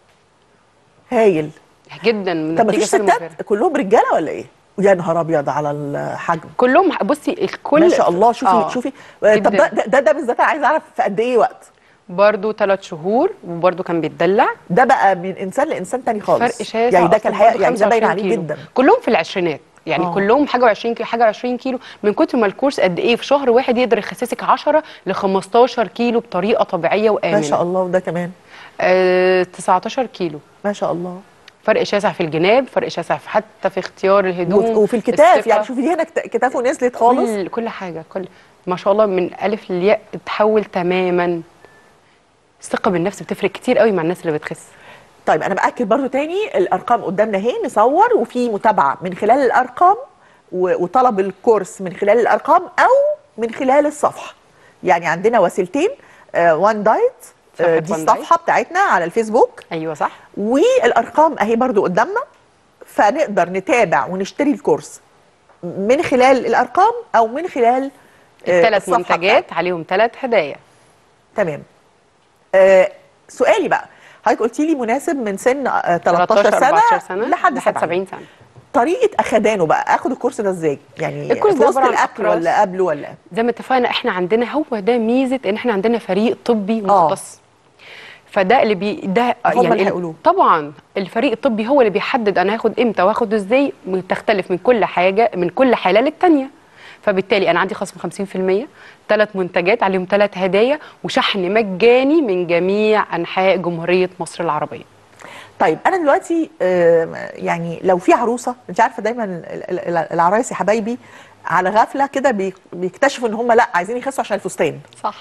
هايل. جدا من طب نتيجة مفيش فعلا مبهرة. ستات كلهم رجاله ولا ايه؟ يا نهار ابيض على الحجم. كلهم بصي الكل ما شاء الله. شوفي آه. شوفي آه، طب جداً. ده ده, ده بالذات انا عايزه اعرف في قد ايه وقت؟ برضه ثلاث شهور وبرضه كان بيتدلع. ده بقى من انسان لانسان تاني خالص. فرق شاسع. يعني ده أصلاً كان الحقيقه برضه يعني ده باين خمسة وعشرين عليه كيلو. جدا. كلهم في العشرينات يعني. آه. أوه. كلهم حاجه وعشرين كيلو حاجه وعشرين كيلو، من كتر ما الكورس قد ايه في شهر واحد يقدر يخسسك عشرة ل خمستاشر كيلو بطريقه طبيعيه وامنه. ما شاء الله. وده كمان آه تسعتاشر كيلو. ما شاء الله. فرق شاسع في الجناب، فرق شاسع في حتى في اختيار الهدوم وف- وفي الكتاف. الثقة. يعني شوفي دي هنا كت- كتافه نزلت خالص. كل كل حاجه كل ما شاء الله من الف للياء اتحول تماما. الثقه بالنفس بتفرق كتير قوي مع الناس اللي بتخس. طيب انا باكد برضو تاني الارقام قدامنا اهي نصور، وفي متابعه من خلال الارقام و- وطلب الكورس من خلال الارقام او من خلال الصفحه. يعني عندنا وسيلتين. آه وان دايت. آه صفحة دي وان الصفحه بتاعتنا على الفيسبوك، ايوه صح. والارقام اهي برضو قدامنا، فنقدر نتابع ونشتري الكورس من خلال الارقام او من خلال آه الثلاث الصفحة منتجات بتاعتنا. عليهم ثلاث هدايا. تمام. آه سؤالي بقى، حضرتك قلتي لي مناسب من سن آه تلتاشر سنه, أربعتاشر سنه لحد لحد سبعين. سبعين سنه. طريقه اخدانه بقى، اخد الكورس ده ازاي؟ يعني الكورس في ده وسط عبارة عن الاكل أقراص. ولا قبله ولا؟ زي ما اتفقنا احنا عندنا هو ده ميزه ان احنا عندنا فريق طبي مختص. فده اللي بي ده هم اللي يعني هيقولوه. طبعا الفريق الطبي هو اللي بيحدد انا هاخد امتى واخد ازاي، تختلف من كل حاجه من كل حاله للتانيه. فبالتالي انا عندي خصم خمسين في المية، ثلاث منتجات عليهم ثلاث هدايا، وشحن مجاني من جميع انحاء جمهوريه مصر العربيه. طيب انا دلوقتي آه يعني لو في عروسه، انت عارفه دايما ال- ال- ال- العرايس يا حبايبي على غفله كده بي- بيكتشفوا ان هم لا عايزين يخسوا عشان الفستان. صح.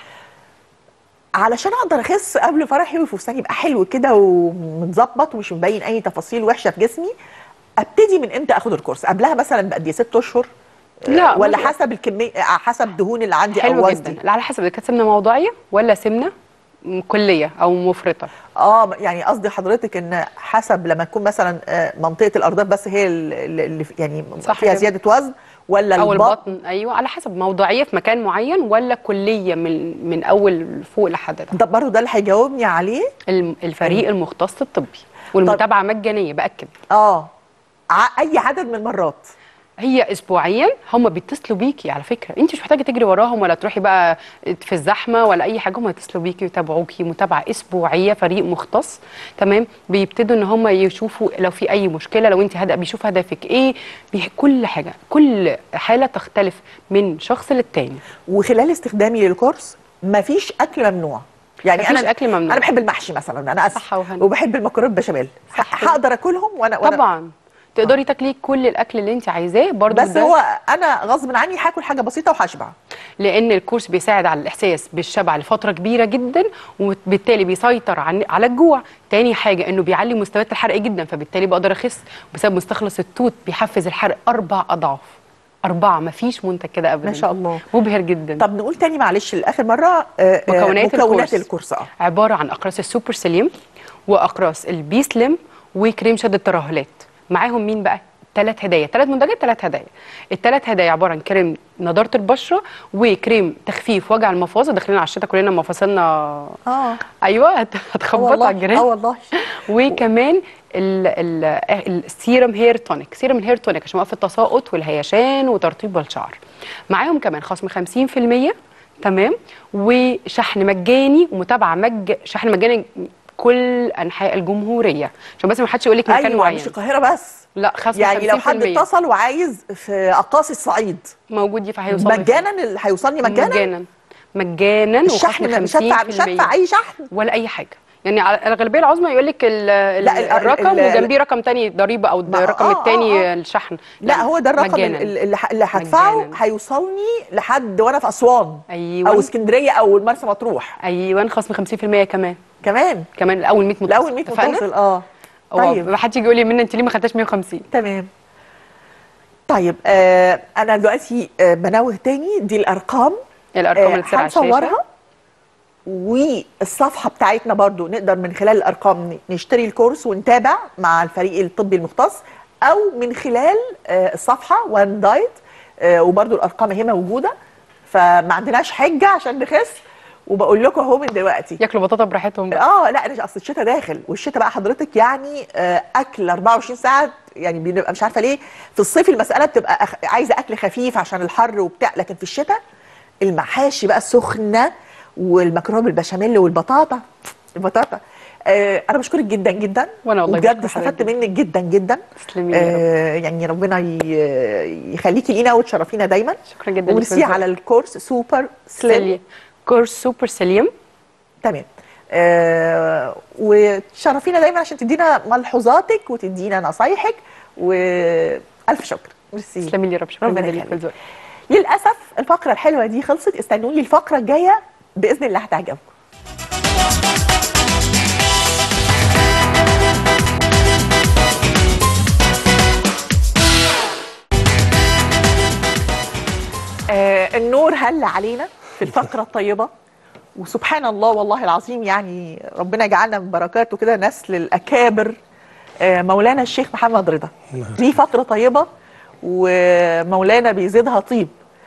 علشان اقدر اخس قبل فرحي والفستان يبقى حلو كده ومتظبط ومش مبين اي تفاصيل وحشه في جسمي، ابتدي من امتى اخد الكورس؟ قبلها مثلا بقد ايه؟ ست اشهر؟ لا، ولا مش- حسب الكميه، حسب الدهون اللي عندي حلو او جدا. وزني؟ لا، على حسب اذا كانت سمنه موضعيه ولا سمنه م- كليه او مفرطه. اه يعني قصدي حضرتك ان حسب لما تكون مثلا آه، منطقه الارداف بس هي اللي اللي يعني صح فيها كده. زياده وزن، ولا او البطن؟ البطن. ايوه على حسب موضعيه في مكان معين ولا كليه من من اول فوق لحد تحت. ده برضه ده اللي هيجاوبني عليه. الم- الفريق المختص الطبي والمتابعه مجانيه باكد. اه ع- اي عدد من المرات. هي اسبوعيا هم بيتصلوا بيكي على فكره، انت مش محتاجه تجري وراهم ولا تروحي بقى في الزحمه ولا اي حاجه، هم يتصلوا بيكي ويتابعوكي متابعه اسبوعيه، فريق مختص. تمام. بيبتدوا ان هم يشوفوا لو في اي مشكله، لو انت هدف بيشوف هدفك ايه، بي- كل حاجه كل حاله تختلف من شخص للتاني. وخلال استخدامي للكورس مفيش اكل ممنوع. يعني مفيش انا أكل ممنوع. انا بحب المحشي مثلا، انا اسف، صح وهنا. وبحب المكرونه بشاميل، صح. هقدر اكلهم وانا وانا طبعا تقدري تاكلي كل الاكل اللي انت عايزاه برضو. بس ده هو انا غصب عني هاكل حاجه بسيطه وهشبع. لان الكورس بيساعد على الاحساس بالشبع لفتره كبيره جدا، وبالتالي بيسيطر عن على الجوع. تاني حاجه انه بيعلي مستويات الحرق جدا، فبالتالي بقدر اخس. بسبب مستخلص التوت بيحفز الحرق اربع اضعاف. اربعه، ما فيش منتج كده ابدا. ما شاء الله، مبهر جدا. طب نقول تاني معلش لاخر مره. آه مكونات, مكونات الكورس, الكورس اه عباره عن اقراص السوبر سليم واقراص البي سليم وكريم شد الترهلات. معاهم مين بقى؟ ثلاث هدايا، ثلاث منتجات، ثلاث هدايا. الثلاث هدايا عباره عن كريم نضاره البشره وكريم تخفيف وجع المفاصل. داخلين على الشتاء كلنا مفاصلنا اه ايوه هتخبط على الجيران. اه والله. وكمان ال ال السيرم هير تونيك، سيرم هير تونيك عشان يوقف التساقط والهيشان وترطيب الشعر. معاهم كمان خصم خمسين في المية، تمام، وشحن مجاني ومتابعه مج شحن مجاني كل انحاء الجمهوريه، عشان بس ما حدش يقول لك مكان أيوة معين. مش القاهره بس، لا، خصم يعني لو خمسين في المية. حد اتصل وعايز في اقاصي الصعيد موجود، فهيوصل مجانا، اللي هيوصلني مجانا مجانا مجانا الشحن مش هدفع مش هدفع اي شحن ولا اي حاجه. يعني على الغالبيه العظمى يقول لك الرقم ال وجنبيه رقم تاني ضريبه او الرقم آه التاني آه آه. الشحن. لا هو ده الرقم مجانا. اللي, اللي هدفعه هيوصلني لحد وانا في اسوان. أيوة. او اسكندريه او مرسى مطروح. ايوه، خصم خمسين في المية كمان كمان كمان الاول مية متصل. الاول مية متصل اه طيب ما حدش يجي يقول لي منى انت ليه ما خدتش مية وخمسين. تمام. طيب آه انا دلوقتي آه بنوه تاني، دي الارقام الارقام اللي بتطلع على الشاشه هنصورها، والصفحه بتاعتنا برضو نقدر من خلال الارقام نشتري الكورس ونتابع مع الفريق الطبي المختص، او من خلال آه الصفحه وان دايت، آه وبرضو الارقام هي موجوده، فما عندناش حجه عشان نخس. وبقول لكم اهو من دلوقتي ياكلوا بطاطا براحتهم بقى. اه لا اصل الشتاء داخل، والشتاء بقى حضرتك يعني آه اكل اربعة وعشرين ساعه، يعني بنبقى مش عارفه ليه. في الصيف المساله بتبقى أخ... عايزه اكل خفيف عشان الحر وبتاع، لكن في الشتاء المحاشي بقى السخنه والمكرونه بالبشاميل والبطاطا البطاطا. آه انا بشكرك جدا جدا، وانا والله بجد استفدت منك جدا جدا. تسلمي آه يعني ربنا يخليكي لينا وتشرفينا دايما. شكرا جدا. وميرسي على الكورس سوبر سليم. سليم. كورس سوبر سليم. تمام. آه وتشرفينا دايما عشان تدينا ملحوظاتك وتدينا نصايحك، والف شكر. ميرسي. تسلمي لي يا رب. شكرا جدا. للاسف الفقره الحلوه دي خلصت، استنوني الفقره الجايه باذن الله هتعجبكم. آه النور هل علينا في الفقره الطيبه، وسبحان الله والله العظيم يعني ربنا يجعلنا من بركاته كده نسل الاكابر. آه مولانا الشيخ محمد رضا ليه فقره طيبه، ومولانا بيزيدها طيب.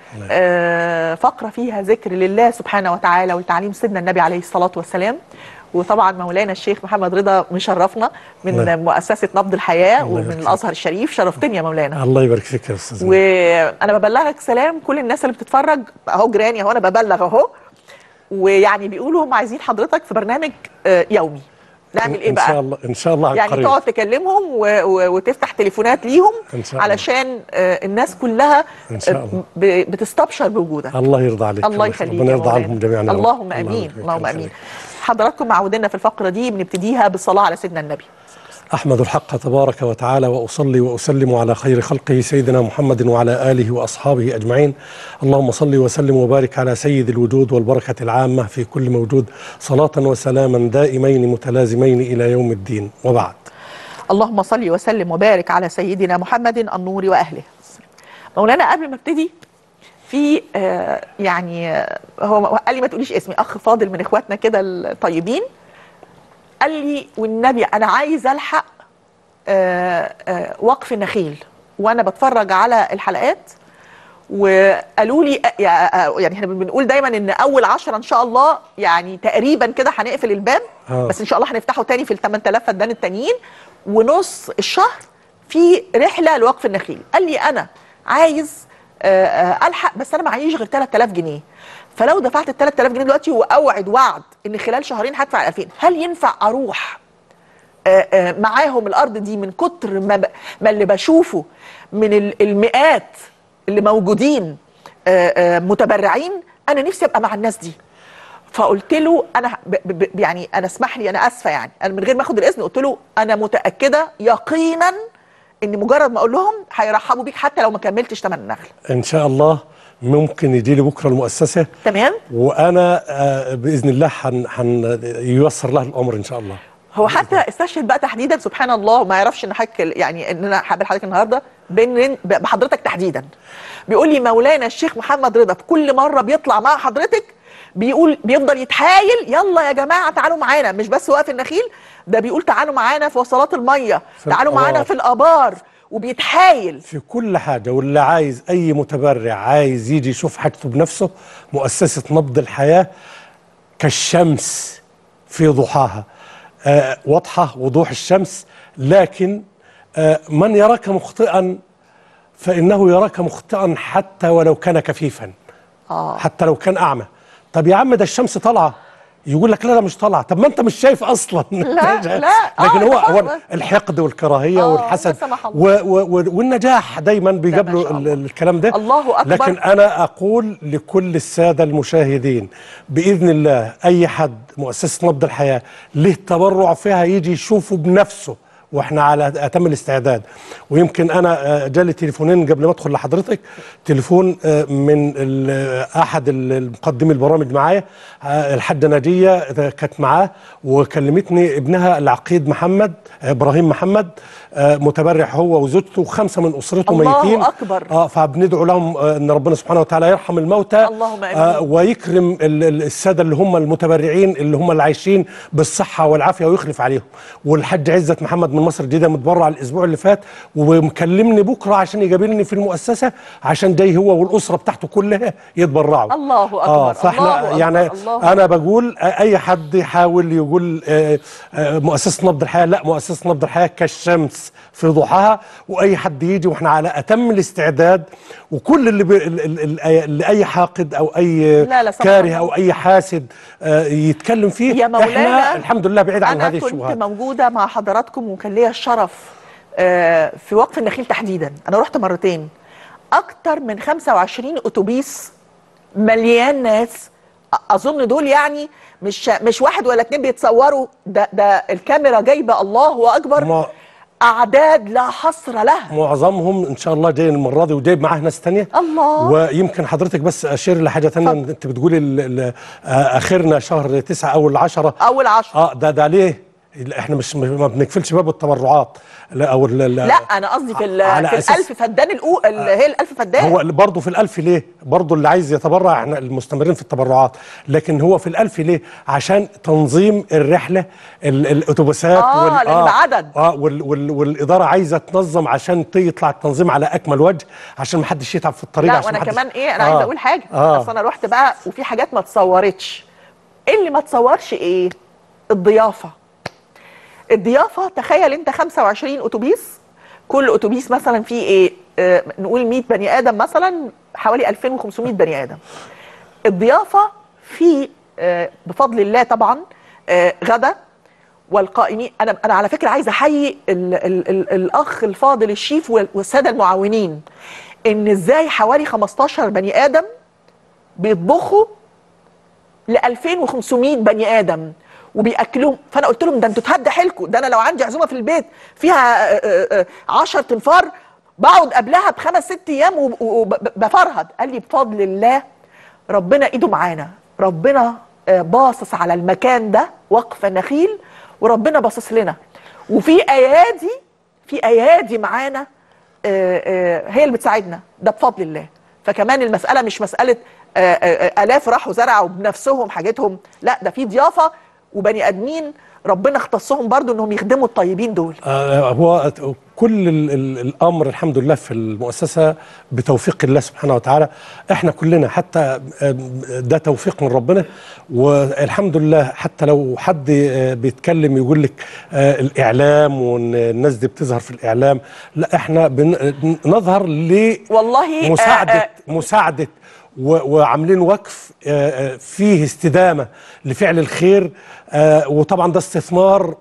آه فقره فيها ذكر لله سبحانه وتعالى وتعليم سيدنا النبي عليه الصلاه والسلام. وطبعا مولانا الشيخ محمد رضا مشرفنا من الله. مؤسسه نبض الحياه ومن الازهر الشريف. شرفتني يا مولانا. الله يبارك فيك يا استاذ. وانا ببلغك سلام كل الناس اللي بتتفرج اهو، جيراني اهو، انا ببلغ اهو. ويعني بيقولوا هم عايزين حضرتك في برنامج آه يومي. نعمل ايه بقى؟ ان شاء الله ان شاء الله يعني قريب. تقعد تكلمهم و... و... وتفتح تليفونات ليهم إن شاء الله. علشان آه الناس كلها إن شاء الله. ب... بتستبشر بوجودك. الله يرضى عليك. الله يخليك. ربنا يرضى عنهم جميعا. اللهم امين. اللهم امين. حضراتكم معودينا في الفقره دي بنبتديها بالصلاه على سيدنا النبي. أحمد الحق تبارك وتعالى وأصلي وأسلم على خير خلقه سيدنا محمد وعلى آله وأصحابه أجمعين. اللهم صل وسلم وبارك على سيد الوجود والبركة العامة في كل موجود، صلاة وسلاما دائمين متلازمين إلى يوم الدين، وبعد. اللهم صل وسلم وبارك على سيدنا محمد النور وأهله. مولانا قبل ما ابتدي في آه يعني آه هو قال لي ما تقوليش اسمي، أخ فاضل من إخواتنا كده الطيبين، قال لي والنبي أنا عايز ألحق آه آه وقف النخيل وأنا بتفرج على الحلقات، وقالوا لي يعني احنا بنقول دايما ان اول عشرة ان شاء الله يعني تقريبا كده هنقفل الباب، آه. بس ان شاء الله هنفتحه تاني في ال ثمانية آلاف فدان التانيين، ونص الشهر في رحله لوقف النخيل. قال لي انا عايز آه آه الحق، بس انا معيش غير ثلاثة آلاف جنيه، فلو دفعت ال ثلاثة آلاف جنيه دلوقتي واوعد وعد ان خلال شهرين هدفع ال ألفين، هل ينفع اروح آآ آآ معاهم الارض دي من كتر ما, ب... ما اللي بشوفه من المئات اللي موجودين آآ آآ متبرعين؟ انا نفسي ابقى مع الناس دي. فقلت له انا ب... ب... يعني انا اسمح لي، انا اسفه يعني، انا من غير ما اخد الاذن قلت له انا متاكده يقينا ان مجرد ما اقول لهم هيرحبوا بيك حتى لو ما كملتش ثمن النخل. ان شاء الله ممكن يجي لي بكره المؤسسه. تمام. وانا باذن الله حن... حن ييسر له الامر ان شاء الله. هو حتى استشهد بقى تحديدا سبحان الله، ما يعرفش ان حضرتك يعني ان انا حابب حضرتك النهارده بين بحضرتك تحديدا. بيقول لي مولانا الشيخ محمد رضا في كل مره بيطلع مع حضرتك بيقول بيفضل يتحايل يلا يا جماعه تعالوا معانا، مش بس واقف النخيل، ده بيقول تعالوا معانا في وصلات الميه، تعالوا معانا في الابار، وبيتحايل في كل حاجه. واللي عايز اي متبرع عايز يجي يشوف حاجته بنفسه، مؤسسه نبض الحياه كالشمس في ضحاها، آه واضحه وضوح الشمس. لكن آه من يراك مخطئا فانه يراك مخطئا حتى ولو كان كفيفا، آه. حتى لو كان اعمى. طب يا عم ده الشمس طالعه، يقول لك لا لا مش طالعه. طب ما انت مش شايف اصلا. لا لا لكن آه هو هو الحقد والكراهيه آه والحسد و و والنجاح دايما بيقابلوا الكلام ده. الله اكبر. لكن انا اقول لكل الساده المشاهدين باذن الله اي حد مؤسسه نبض الحياه له تبرع فيها يجي يشوفه بنفسه، واحنا على اتم الاستعداد. ويمكن انا جالي تليفونين قبل ما ادخل لحضرتك، تليفون من احد المقدمي البرامج معايا، الحاجه ناجيه كانت معاه وكلمتني ابنها العقيد محمد ابراهيم محمد، متبرع هو وزوجته وخمسه من اسرته ميتين. الله اكبر. اه فبندعو لهم ان ربنا سبحانه وتعالى يرحم الموتى، اللهم امين. آه ويكرم الساده اللي هم المتبرعين اللي هم اللي عايشين بالصحه والعافيه ويخلف عليهم. والحاج عزت محمد من مصر الجديده متبرع الاسبوع اللي فات ومكلمني بكره عشان يقابلني في المؤسسه عشان جاي هو والاسره بتاعته كلها يتبرعوا. الله اكبر. اه فاحنا الله يعني أكبر. الله انا بقول اي حد يحاول يقول آه آه مؤسسه نبض الحياه، لا، مؤسسه نبض الحياه كالشمس في ضحاها، واي حد يجي واحنا على اتم الاستعداد. وكل اللي, بي اللي اي حاقد او اي لا لا كاره او اي حاسد آه يتكلم فيه، يا مولانا احنا الحمد لله بعيد عن هذه الشبهات. انا كنت موجوده مع حضراتكم وكان ليا الشرف آه في وقف النخيل تحديدا. انا رحت مرتين، اكتر من خمسة وعشرين اتوبيس مليان ناس. اظن دول يعني مش مش واحد ولا اتنين بيتصوروا، ده ده الكاميرا جايبه الله اكبر، اعداد لا حصر لها. معظمهم ان شاء الله جاي المره دي وجايب معاه ناس ثانيه. الله. ويمكن حضرتك بس اشير لحاجه ثانيه، انت بتقولي اخرنا شهر تسعة اول عشرة اول عشرة اه ده ده ليه؟ احنا مش ما بنقفلش باب التبرعات. لا او لا, لا انا قصدي في, في الالف فدان الأو... اللي هي الالف فدان. هو برضه في الالف ليه؟ برضه اللي عايز يتبرع، احنا المستمرين في التبرعات، لكن هو في الالف ليه؟ عشان تنظيم الرحله، الاتوبيسات اه وال... لان بعدد اه وال... وال... والاداره عايزه تنظم عشان يطلع التنظيم على اكمل وجه، عشان ما حدش يتعب في الطريق. لا عشان وانا محدش... كمان ايه، انا آه. عايزه اقول حاجه. آه. اصل انا رحت بقى وفي حاجات ما اتصورتش. ايه اللي ما اتصورش؟ ايه؟ الضيافه. الضيافه، تخيل انت خمسة وعشرين اتوبيس، كل اتوبيس مثلا فيه ايه، آه نقول مية بني ادم مثلا، حوالي ألفين وخمسمية بني ادم. الضيافه في آه بفضل الله طبعا آه غدا والقائمين. انا انا على فكره عايزه احيي ال ال ال الاخ الفاضل الشيف والساده المعاونين، ان ازاي حوالي خمستاشر بني ادم بيطبخوا ل ألفين وخمسمية بني ادم وبياكلوهم. فانا قلت لهم ده انتوا تهدى حيلكم، ده انا لو عندي عزومه في البيت فيها عشرة تنفار بقعد قبلها بخمس ست ايام وبفرهد. قال لي بفضل الله ربنا ايده معانا، ربنا باصص على المكان ده وقف نخيل، وربنا باصص لنا، وفي ايادي في ايادي معانا هي اللي بتساعدنا، ده بفضل الله. فكمان المساله مش مساله الاف راحوا زرعوا بنفسهم حاجتهم، لا ده في ضيافه وبني ادمين ربنا اختصهم برضو انهم يخدموا الطيبين دول. آه هو كل ال ال الامر الحمد لله في المؤسسه بتوفيق الله سبحانه وتعالى. احنا كلنا حتى ده توفيق من ربنا، والحمد لله. حتى لو حد بيتكلم يقول لك آه الاعلام وان الناس دي بتظهر في الاعلام، لا احنا بنظهر ل والله مساعده آه آه مساعده وعاملين وقف فيه استدامة لفعل الخير، وطبعا ده استثمار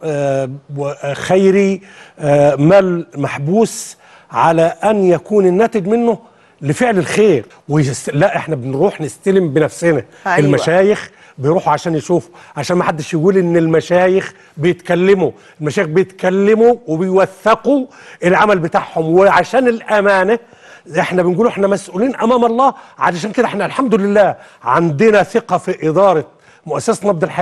خيري، مال محبوس على أن يكون الناتج منه لفعل الخير. ويست... لا احنا بنروح نستلم بنفسنا. أيوة. المشايخ بيروحوا عشان يشوفوا، عشان ما حدش يقول ان المشايخ بيتكلموا، المشايخ بيتكلموا وبيوثقوا العمل بتاعهم، وعشان الأمانة احنا بنقول احنا مسؤولين امام الله. علشان كده احنا الحمد لله عندنا ثقه في اداره مؤسسه نبض الحياه،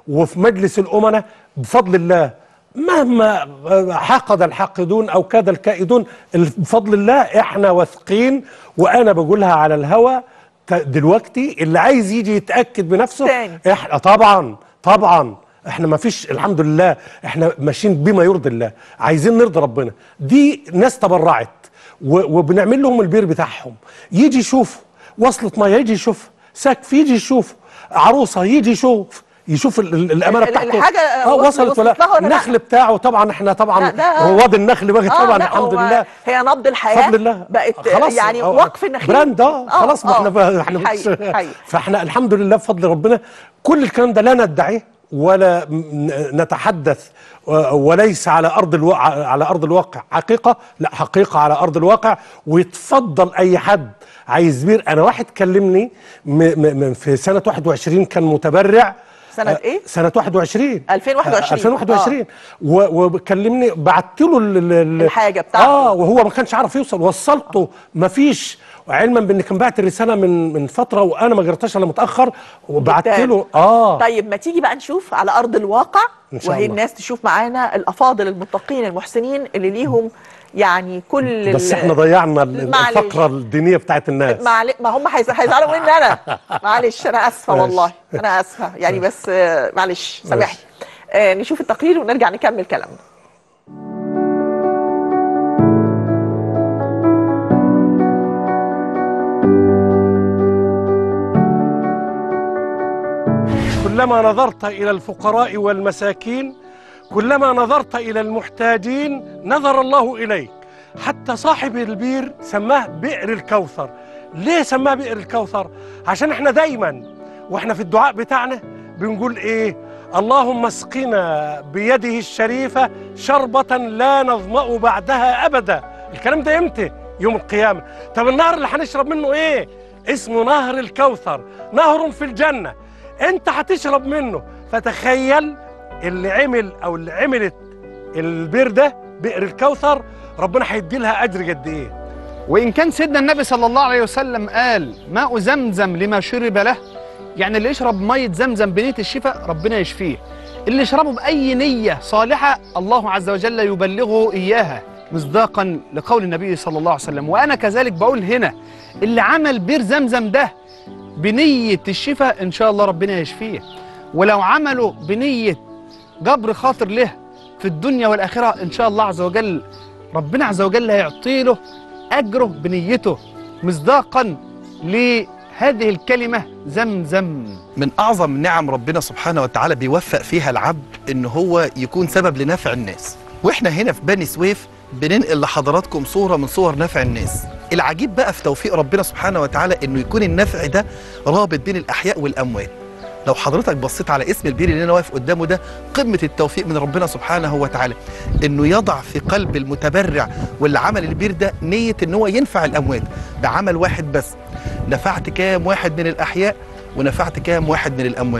وفي مجلس الامناء بفضل الله، مهما حقد الحاقدون او كاد الكائدون، بفضل الله احنا واثقين. وانا بقولها على الهوا دلوقتي، اللي عايز يجي يتاكد بنفسه تاني. احنا طبعا طبعا احنا ما فيش، الحمد لله احنا ماشيين بما يرضي الله، عايزين نرضي ربنا. دي ناس تبرعت وبنعمل لهم البير بتاعهم، يجي يشوفوا وصلة ميه، يجي يشوف سقف، يجي يشوف عروسه، يجي يشوف يشوف الامانه بتاعته الحاجه اه وصلت ولا النخل بتاعه. طبعا احنا طبعا رواد النخل بقى طبعا الحمد لله، هي نبض الحياه بفضل الله بقت خلاص يعني وقف النخيل براند. اه خلاص، ما احنا احنا مش فاحنا الحمد لله بفضل ربنا. كل الكلام ده لا ندعيه ولا نتحدث، وليس على ارض الواقع، على ارض الواقع حقيقه، لا حقيقه على ارض الواقع. ويتفضل اي حد عايز بير. انا واحد كلمني في سنه واحد وعشرين، كان متبرع سنة ايه؟ سنة واحد وعشرين ألفين وواحد وعشرين ألفين وواحد وعشرين آه. وكلمني، بعت له الحاجه بتاعته اه وهو ما كانش عارف يوصل، وصلته ما فيش، علما بان كان بعت الرساله من من فتره وانا ما قريتهاش الا متاخر، وبعت له اه. طيب ما تيجي بقى نشوف على ارض الواقع، وهي الله. الناس تشوف معانا الافاضل المتقين المحسنين اللي ليهم يعني كل بس احنا ضيعنا الفقره الدينيه بتاعت الناس. معل... ما هم هيزعلوا مني انا. معلش انا اسفه والله، انا اسفه يعني، بس معلش سامحني. آه نشوف التقرير ونرجع نكمل كلامنا. كلما نظرت إلى الفقراء والمساكين، كلما نظرت إلى المحتاجين نظر الله إليك. حتى صاحب البير سماه بئر الكوثر. ليه سماه بئر الكوثر؟ عشان احنا دايما واحنا في الدعاء بتاعنا بنقول ايه؟ اللهم اسقنا بيده الشريفة شربة لا نظمأ بعدها أبدا. الكلام ده امتى؟ يوم القيامة. طب النهر اللي هنشرب منه ايه؟ اسمه نهر الكوثر، نهر في الجنة، انت هتشرب منه. فتخيل اللي عمل او اللي عملت البير ده بئر الكوثر، ربنا هيدي لها اجر قد ايه. وان كان سيدنا النبي صلى الله عليه وسلم قال ماء زمزم لما شرب له، يعني اللي يشرب ميه زمزم بنيه الشفاء ربنا يشفيه، اللي يشربه باي نيه صالحه الله عز وجل يبلغه اياها، مصداقا لقول النبي صلى الله عليه وسلم. وانا كذلك بقول هنا اللي عمل بير زمزم ده بنية الشفاء إن شاء الله ربنا يشفيه، ولو عملوا بنية جبر خاطر له في الدنيا والآخرة إن شاء الله عز وجل ربنا عز وجل هيعطي له أجره بنيته، مصداقا لهذه الكلمة زمزم. من أعظم نعم ربنا سبحانه وتعالى بيوفق فيها العبد إن هو يكون سبب لنفع الناس. وإحنا هنا في بني سويف بننقل لحضراتكم صورة من صور نفع الناس. العجيب بقى في توفيق ربنا سبحانه وتعالى انه يكون النفع ده رابط بين الاحياء والاموات. لو حضرتك بصيت على اسم البير اللي انا واقف قدامه ده، قمه التوفيق من ربنا سبحانه وتعالى انه يضع في قلب المتبرع واللي عمل البير ده نيه ان هو ينفع الاموات بعمل واحد بس. نفعت كام واحد من الاحياء ونفعت كام واحد من الاموات.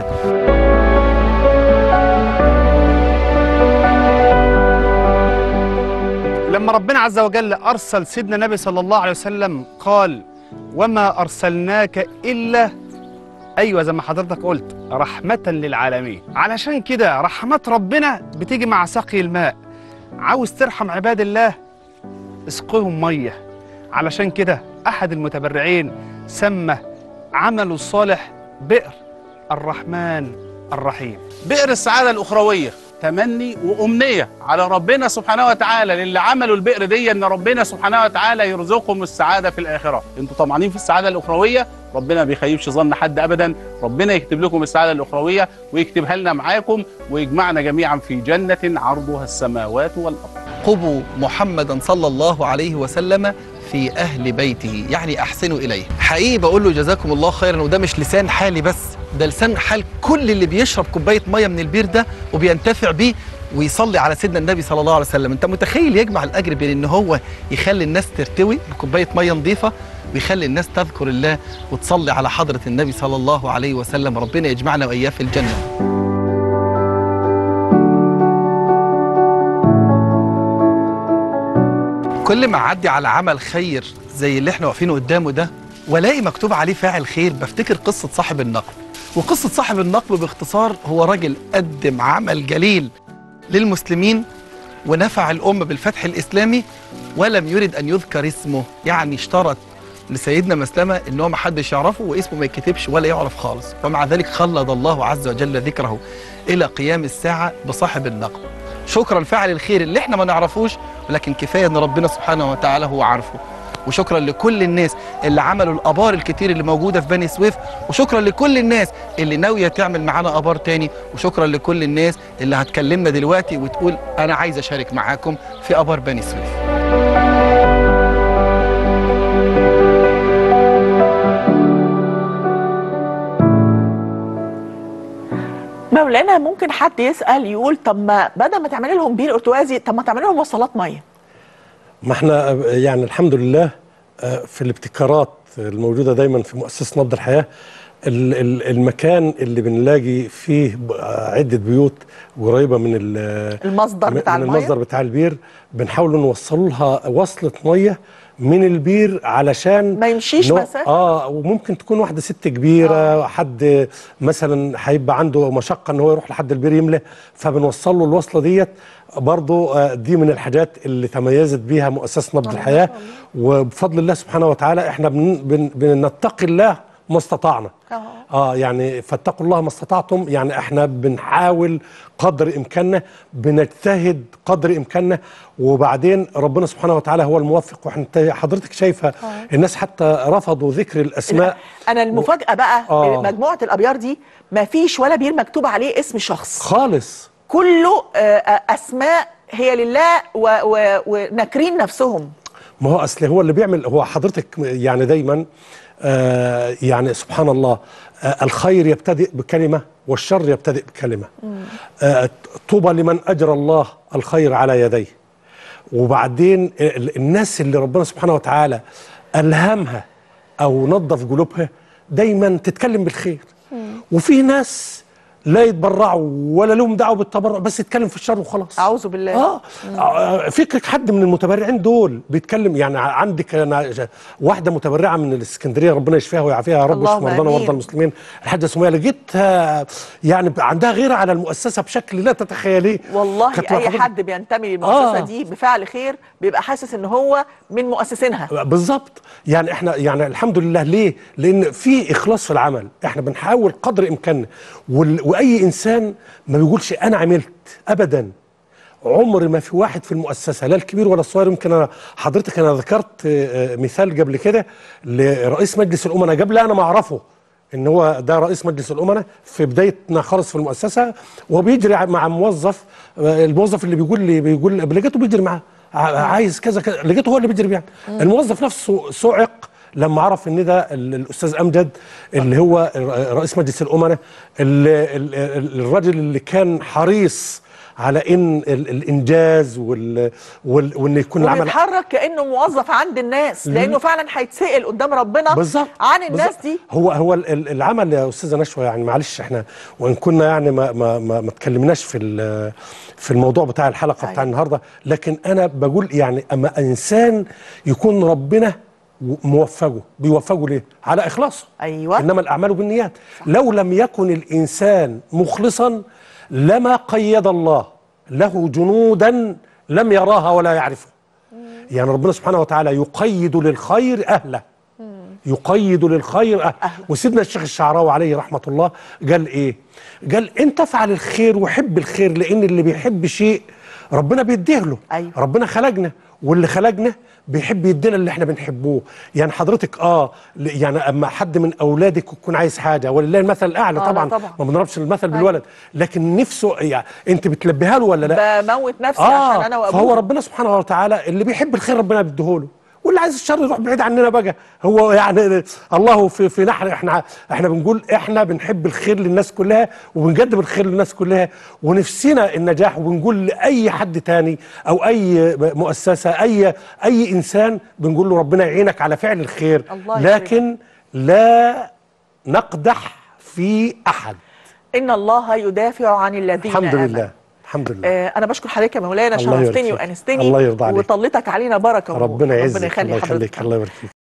لما ربنا عز وجل أرسل سيدنا النبي صلى الله عليه وسلم قال وما أرسلناك إلا، أيوة زي ما حضرتك قلت، رحمة للعالمين. علشان كده رحمات ربنا بتيجي مع سقي الماء. عاوز ترحم عباد الله اسقهم مية. علشان كده أحد المتبرعين سمى عمله الصالح بئر الرحمن الرحيم. بئر السعادة الأخروية، تمني وأمنية على ربنا سبحانه وتعالى للي عملوا البئر دي ان ربنا سبحانه وتعالى يرزقهم السعادة في الآخرة. انتوا طمعانين في السعادة الأخروية، ربنا ما بيخيبش ظن حد أبدا. ربنا يكتب لكم السعادة الأخروية ويكتبها لنا معاكم ويجمعنا جميعا في جنة عرضها السماوات والأرض. قبوا محمدا صلى الله عليه وسلم في أهل بيته، يعني أحسنوا إليه. حقيقي بقول له جزاكم الله خيرا، وده مش لسان حالي بس، ده لسان حال كل اللي بيشرب كوباية مية من البير ده وبينتفع بيه ويصلي على سيدنا النبي صلى الله عليه وسلم. انت متخيل يجمع الأجر بين ان هو يخلي الناس ترتوي بكوباية مية نظيفة ويخلي الناس تذكر الله وتصلي على حضرة النبي صلى الله عليه وسلم. ربنا يجمعنا وإياه في الجنة. كل ما أعدي على عمل خير زي اللي احنا واقفين قدامه ده والاقي مكتوب عليه فاعل خير، بفتكر قصة صاحب النقب. وقصة صاحب النقل باختصار هو راجل قدم عمل جليل للمسلمين ونفع الأمة بالفتح الإسلامي ولم يرد أن يذكر اسمه، يعني اشترط لسيدنا مسلمة إن هو ما حدش يعرفه واسمه ما يتكتبش ولا يعرف خالص، ومع ذلك خلد الله عز وجل ذكره إلى قيام الساعة بصاحب النقل. شكرا فاعل الخير اللي احنا ما نعرفوش، ولكن كفاية إن ربنا سبحانه وتعالى هو عارفه. وشكرا لكل الناس اللي عملوا الآبار الكتير اللي موجودة في بني سويف، وشكرا لكل الناس اللي ناوية تعمل معانا آبار تاني، وشكرا لكل الناس اللي هتكلمنا دلوقتي وتقول أنا عايز أشارك معاكم في آبار بني سويف. مولانا ممكن حد يسأل يقول طب ما بدل ما تعمل لهم بير ارتوازي طب ما تعمل لهم وصلات ميه؟ ما احنا يعني الحمد لله في الابتكارات الموجودة دايما في مؤسسة نبض الحياة، المكان اللي بنلاقي فيه عدة بيوت قريبة من المصدر بتاع من المية، المصدر بتاع البير، بنحاول نوصل لها وصلة مية من البير علشان ما يمشيش مسافة. اه وممكن تكون واحدة ست كبيرة، آه. حد مثلا هيبقى عنده مشقة ان هو يروح لحد البير يملى، فبنوصل له الوصلة ديت. برضو آه دي من الحاجات اللي تميزت بيها مؤسسة نبض الحياة، وبفضل الله سبحانه وتعالى احنا بن بنتقي الله ما استطعنا. اه, آه يعني فاتقوا الله ما استطعتم، يعني احنا بنحاول قدر امكاننا، بنجتهد قدر امكاننا، وبعدين ربنا سبحانه وتعالى هو الموفق. واحنا حضرتك شايفه آه. الناس حتى رفضوا ذكر الاسماء. انا المفاجاه بقى آه. مجموعه الابيار دي ما فيش ولا بير مكتوب عليه اسم شخص خالص، كله آه اسماء هي لله وناكرين نفسهم. ما هو اصل هو اللي بيعمل، هو حضرتك يعني دايما آه يعني سبحان الله، آه الخير يبتدئ بكلمة والشر يبتدئ بكلمة. آه طوبى لمن أجرى الله الخير على يديه. وبعدين الناس اللي ربنا سبحانه وتعالى ألهمها أو نظف قلوبها دايما تتكلم بالخير. مم. وفي ناس لا يتبرعوا ولا لهم دعوه بالتبرع، بس يتكلم في الشر وخلاص. اعوذ بالله. اه, آه فكرك حد من المتبرعين دول بيتكلم، يعني عندك أنا واحده متبرعه من الاسكندريه ربنا يشفيها ويعافيها يا رب ويشفي مرضانا ومرضى المسلمين، الحاجه سميه، لقيتها يعني عندها غيره على المؤسسه بشكل لا تتخيليه. والله اي حد بينتمي للمؤسسه آه. دي بفعل خير بيبقى حاسس ان هو من مؤسسينها بالظبط. يعني احنا يعني الحمد لله، ليه؟ لان في اخلاص في العمل، احنا بنحاول قدر امكاننا، واي انسان ما بيقولش انا عملت ابدا. عمر ما في واحد في المؤسسه لا الكبير ولا الصغير. يمكن انا حضرتك انا ذكرت مثال قبل كده لرئيس مجلس الامناء قبل انا ما اعرفه ان هو ده رئيس مجلس الامناء، في بدايتنا خالص في المؤسسه، وبيجري مع موظف، الموظف اللي بيقول لي بيقول لقيته بيجري معاه عايز كذا كذا، لقيته هو اللي بيجري يعني. الموظف نفسه صعق لما عرف ان ده الاستاذ امجد اللي هو رئيس مجلس الامناء، الراجل اللي كان حريص على ان الانجاز وال وان يكون العمل ويتحرك كانه موظف عند الناس، لانه فعلا هيتسال قدام ربنا بالظبط عن الناس بالزبط. دي هو هو العمل يا استاذه نشوى، يعني معلش احنا وان كنا يعني ما ما ما, ما اتكلمناش في في الموضوع بتاع الحلقه أيوة. بتاع النهارده، لكن انا بقول يعني اما انسان يكون ربنا موفقه، بيوفقه ليه؟ على اخلاصه. ايوه. انما الاعمال بالنيات. صح. لو لم يكن الانسان مخلصا لما قيد الله له جنودا لم يراها ولا يعرفها. مم. يعني ربنا سبحانه وتعالى يقيد للخير اهله. مم. يقيد للخير اهله. أهل. وسيدنا الشيخ الشعراوي عليه رحمه الله قال ايه؟ قال انت افعل الخير وحب الخير، لان اللي بيحب شيء ربنا بيديه له. أيوة. ربنا خلقنا، واللي خلقنا بيحب يدينا اللي احنا بنحبوه. يعني حضرتك اه يعني اما حد من اولادك يكون عايز حاجه، ولله المثل الاعلى آه طبعا, طبعا ما بنضربش المثل أيوة. بالولد، لكن نفسه يعني انت بتلبيها له ولا لا؟ بموت نفسي آه عشان انا وابوه. فهو ربنا سبحانه وتعالى اللي بيحب الخير ربنا بيديهوله، واللي عايز الشر يروح بعيد عننا بقى. هو يعني الله في في نحر، احنا احنا بنقول احنا بنحب الخير للناس كلها وبنقدم الخير للناس كلها ونفسنا النجاح، وبنقول لاي حد تاني او اي مؤسسه اي اي انسان بنقول له ربنا يعينك على فعل الخير، لكن لا نقدح في احد. ان الله يدافع عن الذين الحمد آمنوا. لله الحمد لله. آه انا بشكر حضرتك يا مولانا، شرفتني وانستني الله يرضى عليك، وطلتك علينا بركه. ربنا يعزك، ربنا يخلي حضرتك. الله يبارك فيك.